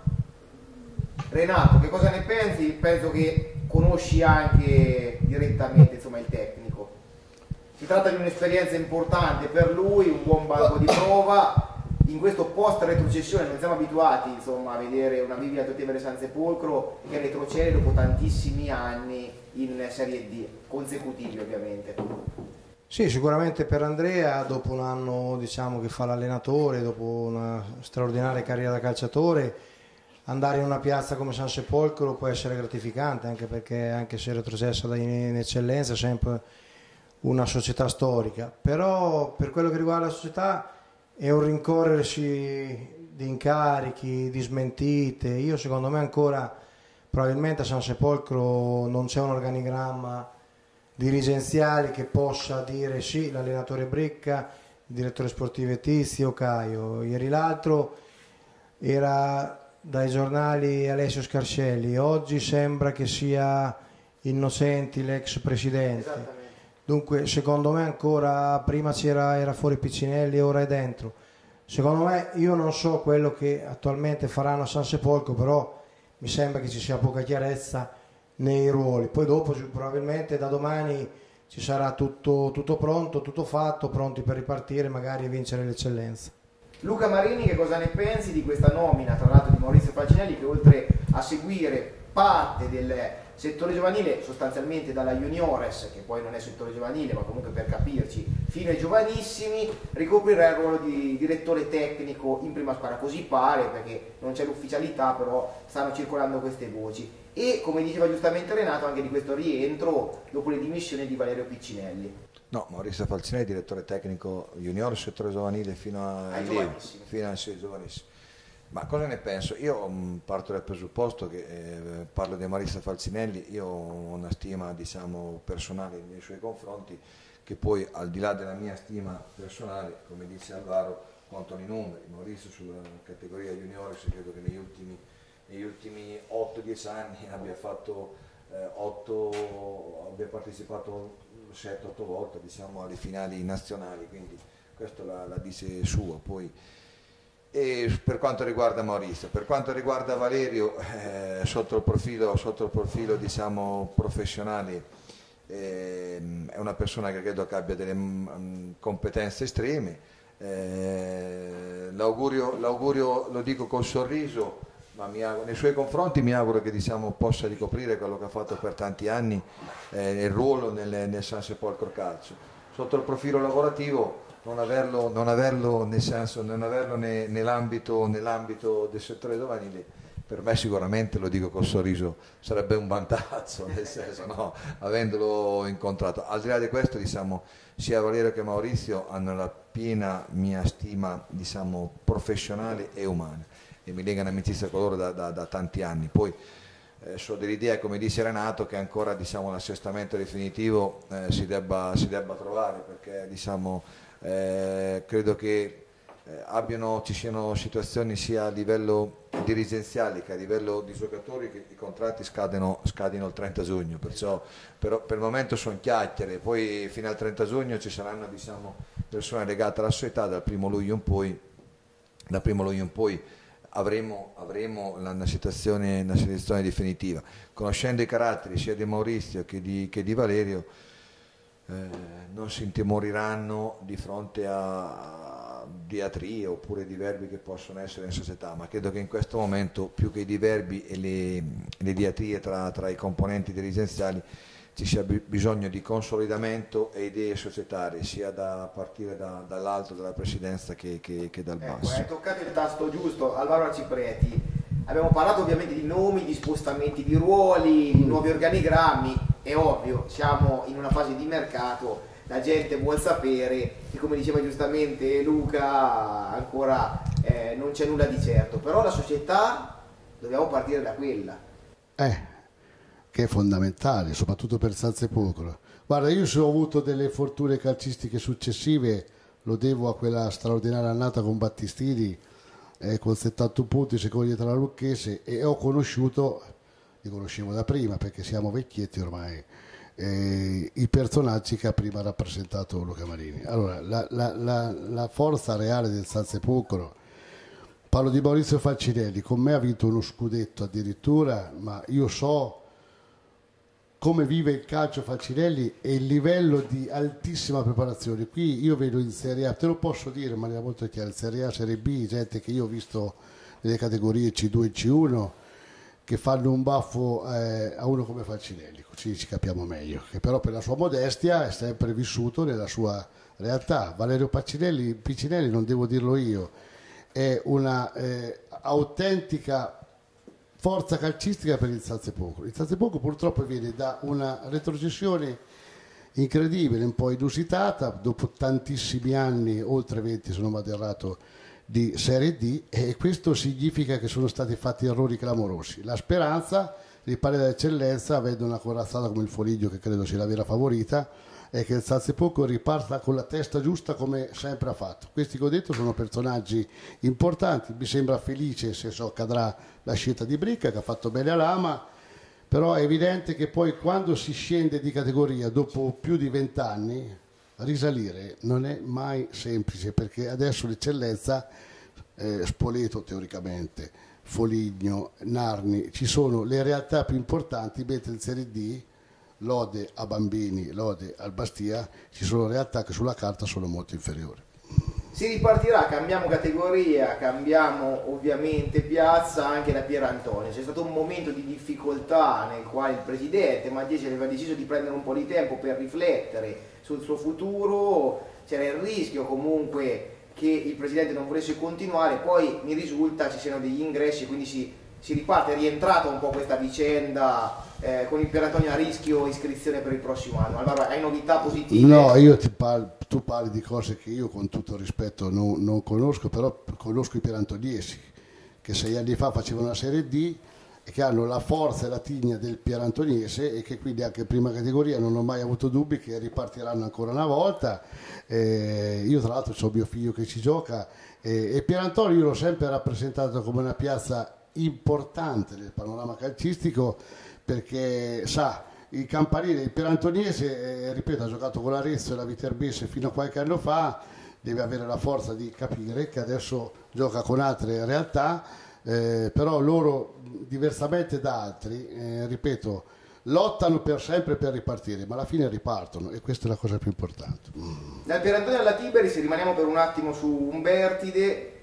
Renato, che cosa ne pensi? Penso che conosci anche direttamente, insomma, il tecnico. Si tratta di un'esperienza importante per lui, un buon banco di prova. In questo post retrocessione non siamo abituati, insomma, a vedere una Vivia Tevere San Sepolcro che retrocede dopo tantissimi anni in Serie D, consecutivi ovviamente. Sì, sicuramente per Andrea, dopo un anno, diciamo, che fa l'allenatore, dopo una straordinaria carriera da calciatore, andare in una piazza come San Sepolcro può essere gratificante, anche perché, anche se retrocessa in eccellenza, è sempre una società storica. Però per quello che riguarda la società è un rincorrersi di incarichi, di smentite. Io, secondo me, ancora probabilmente a San Sepolcro non c'è un organigramma dirigenziale che possa dire sì, l'allenatore Bricca, il direttore sportivo è Tizio, Caio. Ieri l'altro era dai giornali Alessio Scarcelli, oggi sembra che sia Innocenti, l'ex presidente. Dunque, secondo me ancora prima c'era, era fuori Piccinelli, ora è dentro. Secondo me, io non so quello che attualmente faranno a San Sepolcro, però mi sembra che ci sia poca chiarezza nei ruoli. Poi dopo probabilmente da domani ci sarà tutto, tutto pronto, tutto fatto, pronti per ripartire magari e vincere l'eccellenza. Luca Marini, che cosa ne pensi di questa nomina, tra l'altro, di Maurizio Falcinelli, che oltre a seguire parte del settore giovanile, sostanzialmente dalla Juniores, che poi non è settore giovanile, ma comunque per capirci, fino ai giovanissimi, ricoprirà il ruolo di direttore tecnico in prima squadra, così pare, perché non c'è l'ufficialità, però stanno circolando queste voci. E, come diceva giustamente Renato, anche di questo rientro dopo le dimissioni di Valerio Piccinelli. No, Maurizio Falcinelli, direttore tecnico junior, settore giovanile fino a ai giovanissimi. Fino a sei giovanissimi. Ma cosa ne penso? Io mh, parto dal presupposto che eh, parlo di Maurizio Falcinelli, io ho una stima, diciamo, personale nei suoi confronti, che poi al di là della mia stima personale, come dice Alvaro, contano i numeri. Maurizio sulla categoria junior, credo che negli ultimi, negli ultimi otto dieci anni abbia fatto eh, otto, abbia partecipato sette otto volte, diciamo, alle finali nazionali, quindi questo la, la dice sua. Poi, e per quanto riguarda Maurizio, per quanto riguarda Valerio, eh, sotto il profilo, sotto il profilo diciamo, professionale, eh, è una persona che credo che abbia delle mh, competenze estreme. Eh, l'augurio, l'augurio lo dico col sorriso, ma mi auguro, nei suoi confronti mi auguro che diciamo, possa ricoprire quello che ha fatto per tanti anni, eh, il ruolo nel, nel San Sepolcro Calcio. Sotto il profilo lavorativo non averlo, non averlo nel senso, non averlo ne, nell'ambito, nell'ambito del settore giovanile, per me sicuramente, lo dico col sorriso, sarebbe un vantaggio, nel senso, no, avendolo incontrato. Al di là di questo, diciamo, sia Valerio che Maurizio hanno la piena mia stima, diciamo, professionale e umana, e mi lega in amicizia con loro da, da, da tanti anni. Poi eh, so dell'idea, come dice Renato, che ancora, diciamo, l'assestamento definitivo eh, si, debba, si debba trovare, perché diciamo, eh, credo che eh, abbiano, ci siano situazioni sia a livello dirigenziale che a livello di giocatori che i contratti scadano, scadino il trenta giugno, perciò per, per il momento sono chiacchiere, poi fino al trenta giugno ci saranno, diciamo, persone legate alla società, dal primo luglio in poi, dal primo luglio in poi avremo, avremo una, una, situazione, una situazione definitiva. Conoscendo i caratteri sia di Maurizio che di, che di Valerio, eh, non si intimoriranno di fronte a diatrie oppure diverbi che possono essere in società, ma credo che in questo momento più che i diverbi e le, le diatrie tra, tra i componenti dirigenziali ci sia bisogno di consolidamento e idee societarie sia da partire da, dall'alto della presidenza che, che, che dal basso. Ecco, hai toccato il tasto giusto. Alvaro Arcipreti, abbiamo parlato ovviamente di nomi, di spostamenti di ruoli, di nuovi organigrammi. È ovvio, siamo in una fase di mercato, la gente vuol sapere e, come diceva giustamente Luca, ancora eh, non c'è nulla di certo, però la società dobbiamo partire da quella. Eh, che è fondamentale, soprattutto per Sansepolcro. Guarda, io se ho avuto delle fortune calcistiche successive lo devo a quella straordinaria annata con Battistini, eh, con settantuno punti, secondo dietro la Lucchese, e ho conosciuto, li conoscevo da prima perché siamo vecchietti ormai, eh, i personaggi che ha prima rappresentato Luca Marini. Allora, la, la, la, la forza reale del Sansepolcro, parlo di Maurizio Falcinelli, con me ha vinto uno scudetto addirittura, ma io so come vive il calcio Falcinelli e il livello di altissima preparazione. Qui io vedo in Serie A, te lo posso dire in maniera molto chiara, in Serie A, Serie B, gente che io ho visto nelle categorie C due e C uno che fanno un baffo eh, a uno come Falcinelli, così ci capiamo meglio, che però per la sua modestia è sempre vissuto nella sua realtà. Valerio Paccinelli, Piccinelli, non devo dirlo io, è una eh, autentica forza calcistica per il Sansepolcro. Il Sansepolcro purtroppo viene da una retrocessione incredibile, un po' inusitata, dopo tantissimi anni, oltre venti se non vado errato, di Serie D, e questo significa che sono stati fatti errori clamorosi. La speranza di pari d'eccellenza, avendo una corazzata come il Foligno, che credo sia la vera favorita, è che il Sansepolcro riparta con la testa giusta come sempre ha fatto. Questi che ho detto sono personaggi importanti, mi sembra felice se so accadrà la scelta di Bricca, che ha fatto bene a Lama, però è evidente che poi quando si scende di categoria dopo più di vent'anni risalire non è mai semplice, perché adesso l'eccellenza, eh, Spoleto teoricamente, Foligno, Narni, ci sono le realtà più importanti, mentre in Serie D, lode a Bambini, lode al Bastia, ci sono realtà che sulla carta sono molto inferiori. Si ripartirà, cambiamo categoria, cambiamo ovviamente piazza anche da Pierantonio. C'è stato un momento di difficoltà nel quale il presidente Maggesi aveva deciso di prendere un po' di tempo per riflettere sul suo futuro, c'era il rischio comunque che il presidente non volesse continuare, poi mi risulta ci siano degli ingressi, quindi si, si riparte, è rientrata un po' questa vicenda eh, con il Pierantonio a rischio iscrizione per il prossimo anno. Allora, hai novità positive? No, io ti parlo, tu parli di cose che io con tutto rispetto non, non conosco, però conosco i pierantoniesi che sei anni fa facevano una Serie D e che hanno la forza e la tigna del pierantoniese e che quindi anche in prima categoria non ho mai avuto dubbi che ripartiranno ancora una volta. Eh, io tra l'altro ho mio figlio che ci gioca eh, e Pierantonio io l'ho sempre rappresentato come una piazza importante nel panorama calcistico, perché sa, il campanile, il pierantoniese, eh, ripeto, ha giocato con l'Arezzo e la Viterbese fino a qualche anno fa, deve avere la forza di capire che adesso gioca con altre realtà, eh, però loro, diversamente da altri, eh, ripeto, lottano per sempre per ripartire, ma alla fine ripartono e questa è la cosa più importante. Dal Pierantonio alla Tiberis rimaniamo per un attimo su Umbertide.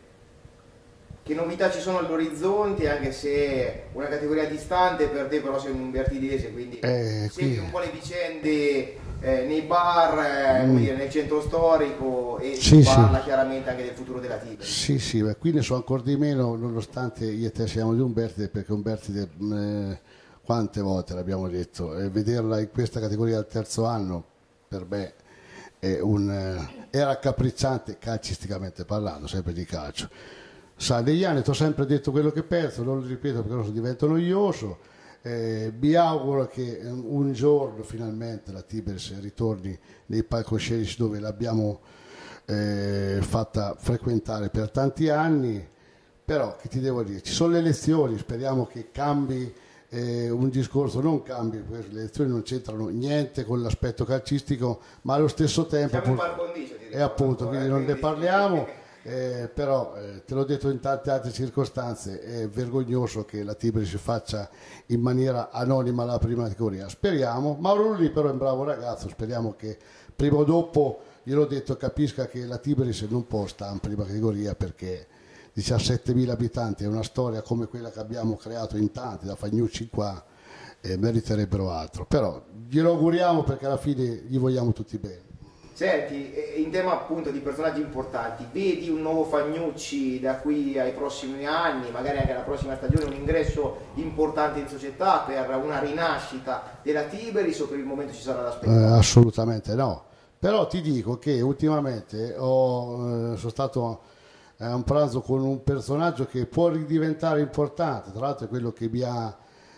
Che novità ci sono all'orizzonte, anche se una categoria distante per te, però sei un umbertidese, quindi eh, segui qui... un po' le vicende eh, nei bar, eh, mm. dire, nel centro storico, e sì, si parla sì. chiaramente anche del futuro della Tiberis. Sì, sì, ma qui ne so ancora di meno, nonostante io e te siamo di Umbertide, perché Umbertide, eh, quante volte l'abbiamo detto, eh, vederla in questa categoria al terzo anno, per me è un, eh, è raccapricciante calcisticamente parlando, sempre di calcio. Sa, negli anni ti ho sempre detto quello che penso, non lo ripeto perché non divento noioso. Eh, mi auguro che un giorno finalmente la Tiberis ritorni nei palcoscenici dove l'abbiamo eh, fatta frequentare per tanti anni, però che ti devo dire, ci sono le elezioni, speriamo che cambi eh, un discorso, non cambi, perché le elezioni non c'entrano niente con l'aspetto calcistico, ma allo stesso tempo... Siamo in par condicio, e appunto, quindi non ne parliamo, eh, però eh, te l'ho detto in tante altre circostanze, è vergognoso che la Tiberi si faccia in maniera anonima alla prima categoria. Speriamo, Mauro Lulli però è un bravo ragazzo, speriamo che prima o dopo, gliel'ho detto, capisca che la Tiberis non può stare in prima categoria, perché diciassettemila abitanti è una storia come quella che abbiamo creato in tanti, da Fagnucci qua, eh, meriterebbero altro, però glielo auguriamo perché alla fine gli vogliamo tutti bene. Senti, in tema appunto di personaggi importanti, vedi un nuovo Fagnucci da qui ai prossimi anni, magari anche alla prossima stagione, un ingresso importante in società per una rinascita della Tiberis, o per il momento ci sarà da aspettare? Eh, assolutamente no, però ti dico che ultimamente ho, eh, sono stato a un pranzo con un personaggio che può ridiventare importante, tra l'altro è quello che mi ha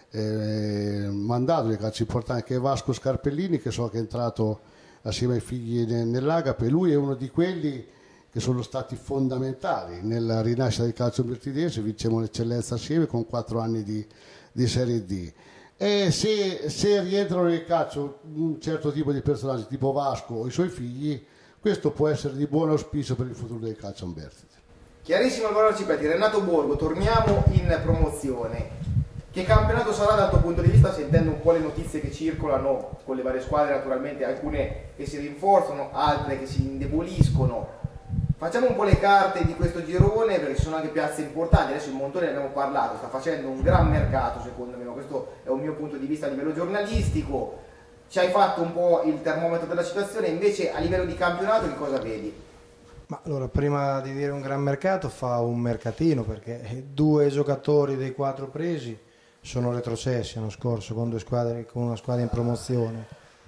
eh, mandato dei calci importanti, che è Vasco Scarpellini, che so che è entrato assieme ai figli nell'Agape. Lui è uno di quelli che sono stati fondamentali nella rinascita del calcio bertidese, vincemmo l'eccellenza assieme con quattro anni di, di Serie D. E se, se rientrano nel calcio un certo tipo di personaggi tipo Vasco o i suoi figli, questo può essere di buon auspicio per il futuro del calcio bertidese. Chiarissimo Alvaro Arcipetti. Renato Borgo, torniamo in promozione. Che campionato sarà dal tuo punto di vista, sentendo un po' le notizie che circolano con le varie squadre, naturalmente alcune che si rinforzano, altre che si indeboliscono? Facciamo un po' le carte di questo girone, perché ci sono anche piazze importanti. Adesso il Montone ne abbiamo parlato, sta facendo un gran mercato secondo me, ma questo è un mio punto di vista a livello giornalistico. Ci hai fatto un po' il termometro della situazione, invece a livello di campionato che cosa vedi? Ma allora, prima di dire un gran mercato, fa un mercatino, perché due giocatori dei quattro presi sono retrocessi l'anno scorso con, due squadre, con una squadra in promozione.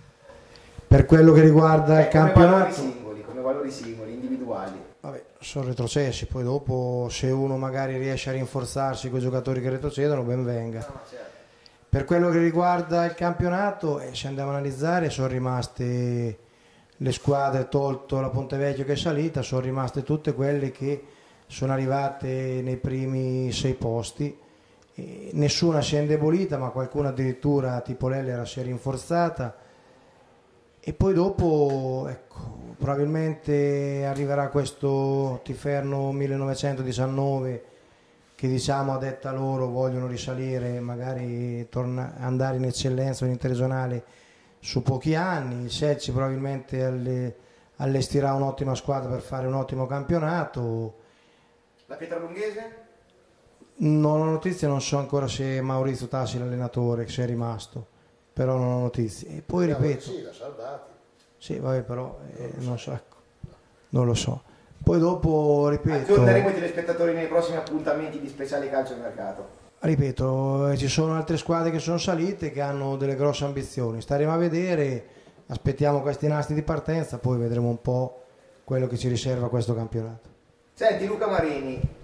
Per quello che riguarda eh, il campionato, valori singoli, come valori singoli, individuali, vabbè, sono retrocessi. Poi dopo, se uno magari riesce a rinforzarsi con i giocatori che retrocedono, ben venga. no, certo. Per quello che riguarda il campionato, eh, se andiamo a analizzare, sono rimaste le squadre, tolto la Pontevecchio che è salita, sono rimaste tutte quelle che sono arrivate nei primi sei posti. E nessuna si è indebolita, ma qualcuna addirittura, tipo l'Ellera, si è rinforzata. E poi dopo, ecco, probabilmente arriverà questo Tiferno millenovecentodiciannove che, diciamo, a detta loro vogliono risalire, magari torna, andare in eccellenza o in interregionale su pochi anni. Il Selci probabilmente alle, allestirà un'ottima squadra per fare un ottimo campionato. La Pietralunghese? Non ho notizie, non so ancora se Maurizio Tassi, l'allenatore, se è rimasto, però non ho notizie. E poi ripeto, Sì, la Salvati. sì, vabbè, però eh, non so, ecco, non lo so. Poi dopo, ripeto, Aggiorneremo i telespettatori nei prossimi appuntamenti di Speciale Calcio Mercato. ripeto, eh, ci sono altre squadre che sono salite, che hanno delle grosse ambizioni. Staremo a vedere, aspettiamo questi nastri di partenza, poi vedremo un po' quello che ci riserva questo campionato. Senti Luca Marini,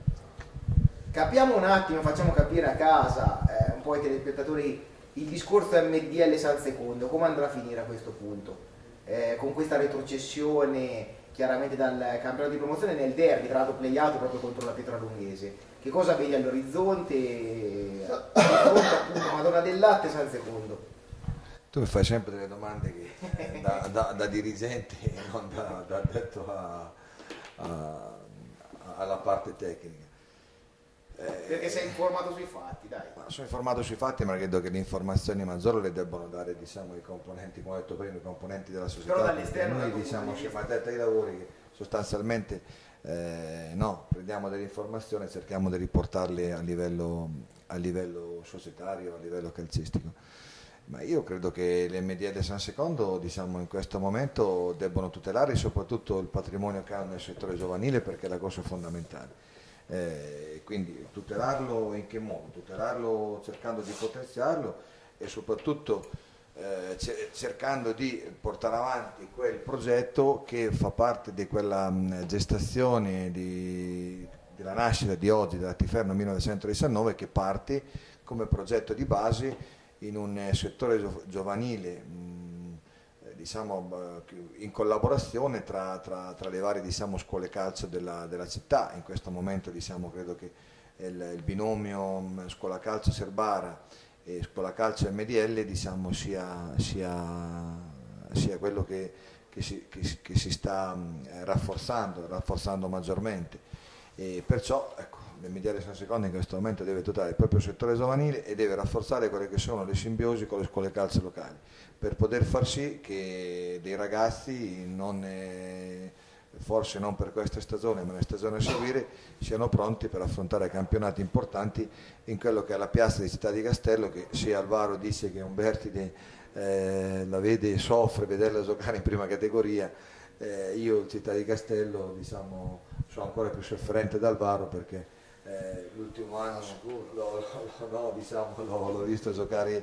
capiamo un attimo, facciamo capire a casa eh, un po' ai telespettatori il discorso M D L San Secondo, come andrà a finire a questo punto, eh, con questa retrocessione chiaramente dal campionato di promozione nel derby, tra l'altro playout proprio contro la Pietralunghese. Che cosa vedi all'orizzonte, di fronte appunto Madonna del Latte e San Secondo? Tu mi fai sempre delle domande che, da, da, da dirigente, non da, da detto a, a, alla parte tecnica. Perché sei informato sui fatti, dai. Sono informato sui fatti, ma credo che le informazioni maggiori le debbano dare, diciamo, i componenti, come ho detto prima, i componenti della società. Però dall'esterno, noi, dal diciamo, punto di siamo vista. addetti ai lavori che sostanzialmente eh, no, prendiamo delle informazioni e cerchiamo di riportarle a livello, a livello societario, a livello calcistico. Ma io credo che le M D L San Secondo, diciamo, in questo momento debbano tutelare soprattutto il patrimonio che hanno nel settore giovanile, perché è la cosa fondamentale. Eh, quindi tutelarlo in che modo? Tutelarlo cercando di potenziarlo e soprattutto eh, cercando di portare avanti quel progetto che fa parte di quella mh, gestazione di, della nascita di oggi della Tiferno millenovecentodiciannove, che parte come progetto di base in un settore giovanile mh, diciamo, in collaborazione tra, tra, tra le varie, diciamo, scuole calcio della, della città. In questo momento, diciamo, credo che il, il binomio scuola calcio Serbara e scuola calcio M D L, diciamo, sia, sia, sia quello che, che, si, che, che si sta rafforzando, rafforzando maggiormente, e perciò, ecco, l'M D L San Secondo in questo momento deve dotare il proprio settore giovanile e deve rafforzare quelle che sono le simbiosi con le scuole calcio locali, per poter far sì che dei ragazzi, non, eh, forse non per questa stagione ma nelle stagioni a seguire, siano pronti per affrontare campionati importanti in quello che è la piazza di Città di Castello, che sia Alvaro dice che Umbertide eh, la vede e soffre vederla giocare in prima categoria, eh, io Città di Castello, diciamo, sono ancora più sofferente d'Alvaro, perché Eh, l'ultimo anno l'ho, no, diciamo, l'ho visto giocare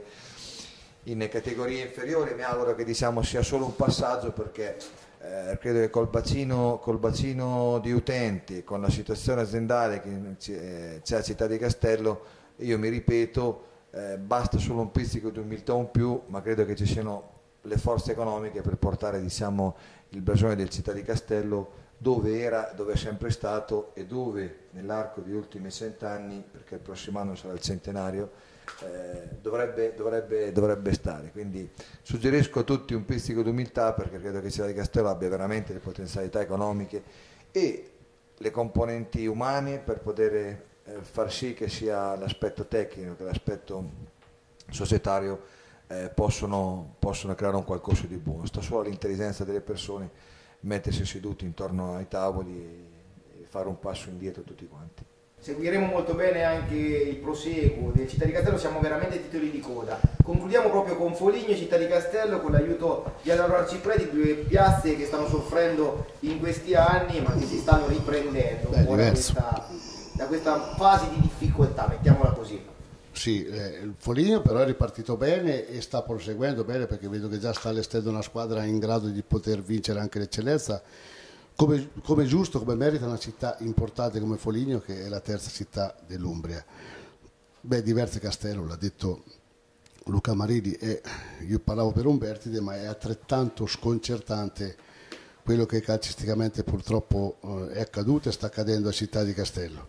in categorie inferiori. Mi auguro che, diciamo, sia solo un passaggio, perché eh, credo che col bacino, col bacino di utenti, con la situazione aziendale che c'è a Città di Castello, io mi ripeto, eh, basta solo un pizzico di umiltà in più, ma credo che ci siano le forze economiche per portare, diciamo, il blasone del Città di Castello dove era, dove è sempre stato e dove nell'arco degli ultimi cent'anni, perché il prossimo anno sarà il centenario, eh, dovrebbe, dovrebbe, dovrebbe stare. Quindi suggerisco a tutti un pizzico d'umiltà, perché credo che Città di Castello abbia veramente le potenzialità economiche e le componenti umane per poter eh, far sì che sia l'aspetto tecnico che l'aspetto societario eh, possono, possono creare un qualcosa di buono. Sta solo l'intelligenza delle persone, mettersi seduti intorno ai tavoli e fare un passo indietro tutti quanti. Seguiremo molto bene anche il proseguo del Città di Castello, siamo veramente ai titoli di coda. Concludiamo proprio con Foligno e Città di Castello, con l'aiuto di Alvaro Arcipreti, due piazze che stanno soffrendo in questi anni ma che si stanno riprendendo un po' da questa, da questa fase di difficoltà, mettiamola così. Sì, eh, il Foligno però è ripartito bene e sta proseguendo bene, perché vedo che già sta allestendo una squadra in grado di poter vincere anche l'eccellenza, come, come giusto, come merita una città importante come Foligno, che è la terza città dell'Umbria. Beh, diverse Castello, l'ha detto Luca Marini, e io parlavo per Umbertide, ma è altrettanto sconcertante quello che calcisticamente purtroppo eh, è accaduto e sta accadendo a Città di Castello.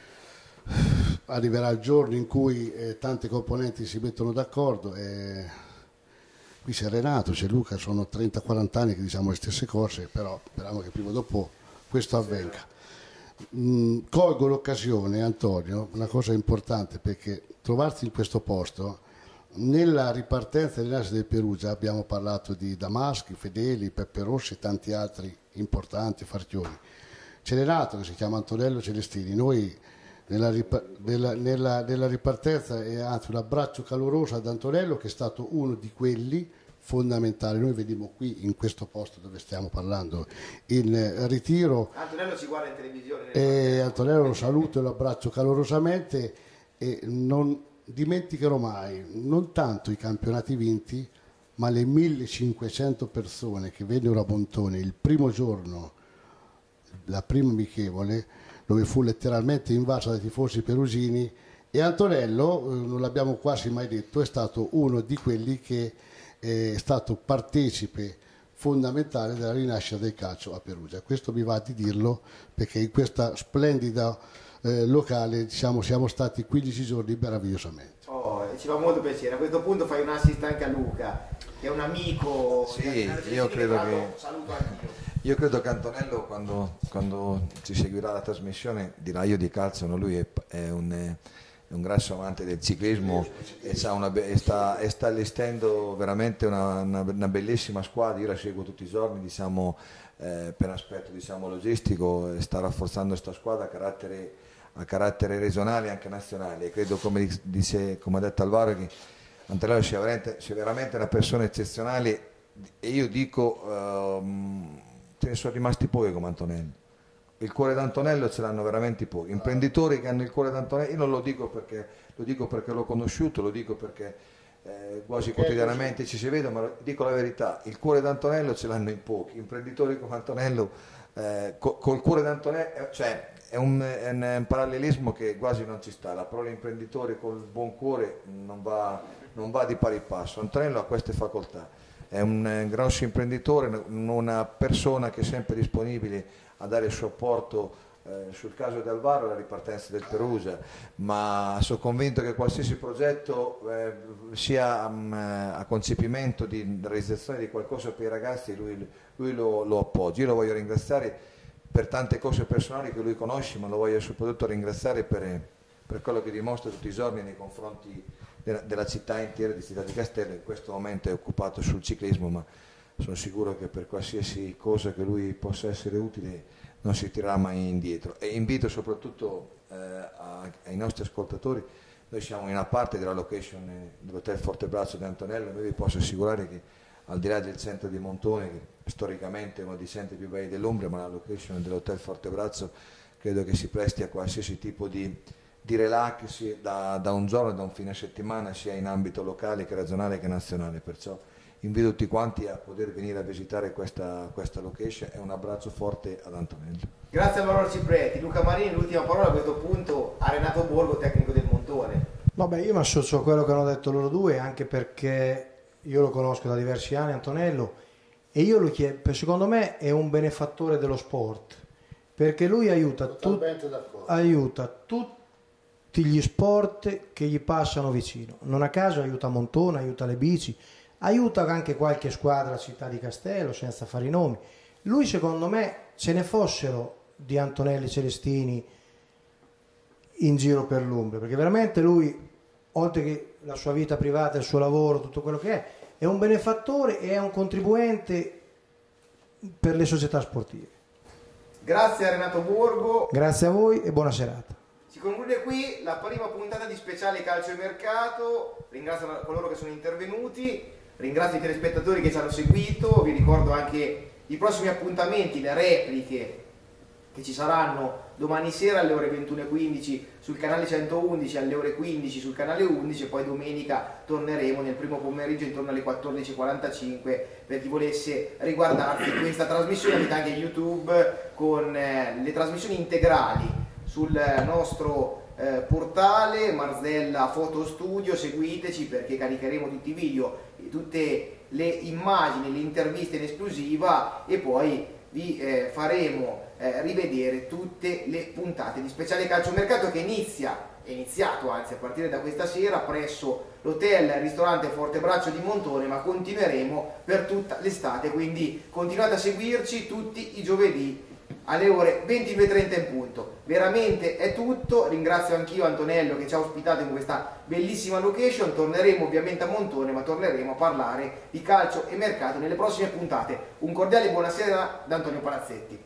Arriverà il giorno in cui eh, tante componenti si mettono d'accordo, e qui c'è Renato, c'è Luca, sono trenta quaranta anni che diciamo le stesse cose, però speriamo che prima o dopo questo avvenga. Mm, colgo l'occasione, Antonio, una cosa importante, perché trovarti in questo posto, nella ripartenza delle nascite del Perugia abbiamo parlato di Damaschi, Fedeli, Peppe Rossi e tanti altri importanti, Farchioni. C'è Renato che si chiama Antonello Celestini, noi Nella, nella, nella, nella ripartenza, e anzi un abbraccio caloroso ad Antonello, che è stato uno di quelli fondamentali. Noi vediamo qui in questo posto dove stiamo parlando in ritiro. Antonello ci guarda in televisione. E Antonello lo saluto e lo abbraccio calorosamente, e non dimenticherò mai non tanto i campionati vinti, ma le millecinquecento persone che vennero a Montone il primo giorno, la prima amichevole, dove fu letteralmente invasa dai tifosi perugini. E Antonello, eh, non l'abbiamo quasi mai detto, è stato uno di quelli che è stato partecipe fondamentale della rinascita del calcio a Perugia. Questo mi va di dirlo, perché in questa splendida eh, locale, diciamo, siamo stati quindici giorni meravigliosamente. Oh, ci fa molto piacere. A questo punto fai un assist anche a Luca, che è un amico. Sì, io credo che... Saluto anch'io. Io credo che Antonello, quando, quando ci seguirà la trasmissione, dirà io di calcio, no? Lui è, è, un, è un grasso amante del ciclismo e, una, e, sta, e sta allestendo veramente una, una, una bellissima squadra. Io la seguo tutti i giorni, diciamo, eh, per aspetto, diciamo, logistico, e sta rafforzando questa squadra a carattere, a carattere regionale e anche nazionale. E credo, come, dice, come ha detto Alvaro, che Antonello sia veramente, sia veramente una persona eccezionale, e io dico... Um, ce ne sono rimasti pochi come Antonello. Il cuore d'Antonello ce l'hanno veramente pochi. Imprenditori che hanno il cuore d'Antonello, io non lo dico perché lo dico perché l'ho conosciuto, lo dico perché eh, quasi quotidianamente ci si vede, ma dico la verità, il cuore d'Antonello ce l'hanno in pochi. Imprenditori come Antonello, eh, col, col cuore d'Antonello, cioè è un, è un parallelismo che quasi non ci sta. La parola imprenditore col buon cuore non va, non va di pari passo. Antonello ha queste facoltà. è un eh, grosso imprenditore, una persona che è sempre disponibile a dare il suo apporto eh, sul caso di Alvaro e la ripartenza del Perugia, ma sono convinto che qualsiasi progetto eh, sia um, a concepimento di realizzazione di qualcosa per i ragazzi, lui, lui lo, lo appoggia. Io lo voglio ringraziare per tante cose personali che lui conosce, ma lo voglio soprattutto ringraziare per, per quello che dimostra tutti i giorni nei confronti della, della città intera di Città di Castello. In questo momento è occupato sul ciclismo, ma sono sicuro che per qualsiasi cosa che lui possa essere utile non si tirerà mai indietro. E invito soprattutto eh, a, ai nostri ascoltatori, noi siamo in una parte della location eh, dell'Hotel Fortebraccio di Antonello, noi vi posso assicurare che al di là del centro di Montone, che storicamente è uno dei centri più belli dell'Umbria, ma la location dell'Hotel Fortebraccio credo che si presti a qualsiasi tipo di, di relax da, da un giorno, da un fine settimana, sia in ambito locale che regionale che nazionale. Perciò invito tutti quanti a poter venire a visitare questa, questa location e un abbraccio forte ad Antonello. Grazie a Mauro Cipretti. Luca Marini, l'ultima parola a questo punto a Renato Borgo, tecnico del Montone. Vabbè, io mi associo a quello che hanno detto loro due, anche perché io lo conosco da diversi anni, Antonello, e io lo chiedo, secondo me è un benefattore dello sport, perché lui aiuta, tu, aiuta tutti gli sport che gli passano vicino. Non a caso aiuta Montone, aiuta le bici, aiuta anche qualche squadra a Città di Castello, senza fare i nomi. Lui, secondo me, ce ne fossero di Antonelli Celestini in giro per l'Umbria, perché veramente lui, oltre che la sua vita privata, il suo lavoro, tutto quello che è, è un benefattore e è un contribuente per le società sportive. Grazie a Renato Borgo. Grazie a voi e buona serata. Si conclude qui la prima puntata di Speciale Calcio e Mercato. Ringrazio coloro che sono intervenuti, ringrazio i telespettatori che ci hanno seguito, vi ricordo anche i prossimi appuntamenti, le repliche che ci saranno domani sera alle ore ventuno e quindici sul canale centoundici, alle ore quindici sul canale undici, e poi domenica torneremo nel primo pomeriggio intorno alle quattordici e quarantacinque per chi volesse riguardarsi questa trasmissione. Avete anche YouTube con eh, le trasmissioni integrali sul nostro eh, portale Marzella Foto Studio. Seguiteci perché caricheremo tutti i video, tutte le immagini, le interviste in esclusiva, e poi vi eh, faremo eh, rivedere tutte le puntate di Speciale Calcio Mercato, che inizia, è iniziato anzi a partire da questa sera presso l'hotel e ristorante Fortebraccio di Montone, ma continueremo per tutta l'estate, quindi continuate a seguirci tutti i giovedì alle ore ventidue e trenta in punto. Veramente è tutto, ringrazio anch'io Antonello che ci ha ospitato in questa bellissima location. Torneremo ovviamente a Montone, ma torneremo a parlare di calcio e mercato nelle prossime puntate. Un cordiale buonasera da Antonio Palazzetti.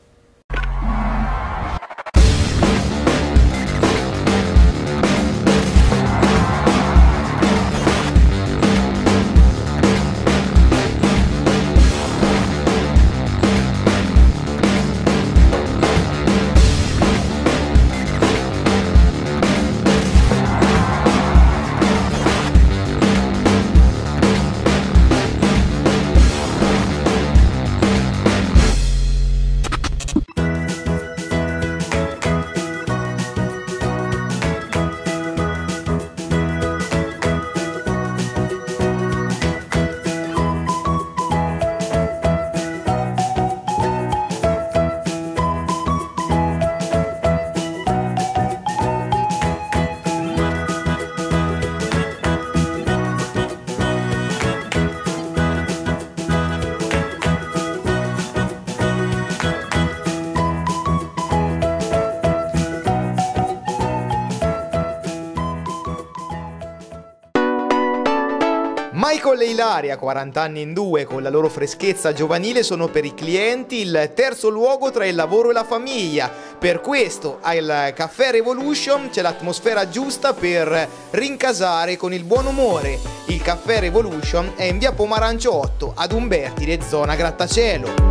Michael e Ilaria, quaranta anni in due, con la loro freschezza giovanile, sono per i clienti il terzo luogo tra il lavoro e la famiglia. Per questo al Caffè Revolution c'è l'atmosfera giusta per rincasare con il buon umore. Il Caffè Revolution è in via Pomarancio otto ad Umbertide, zona Grattacielo.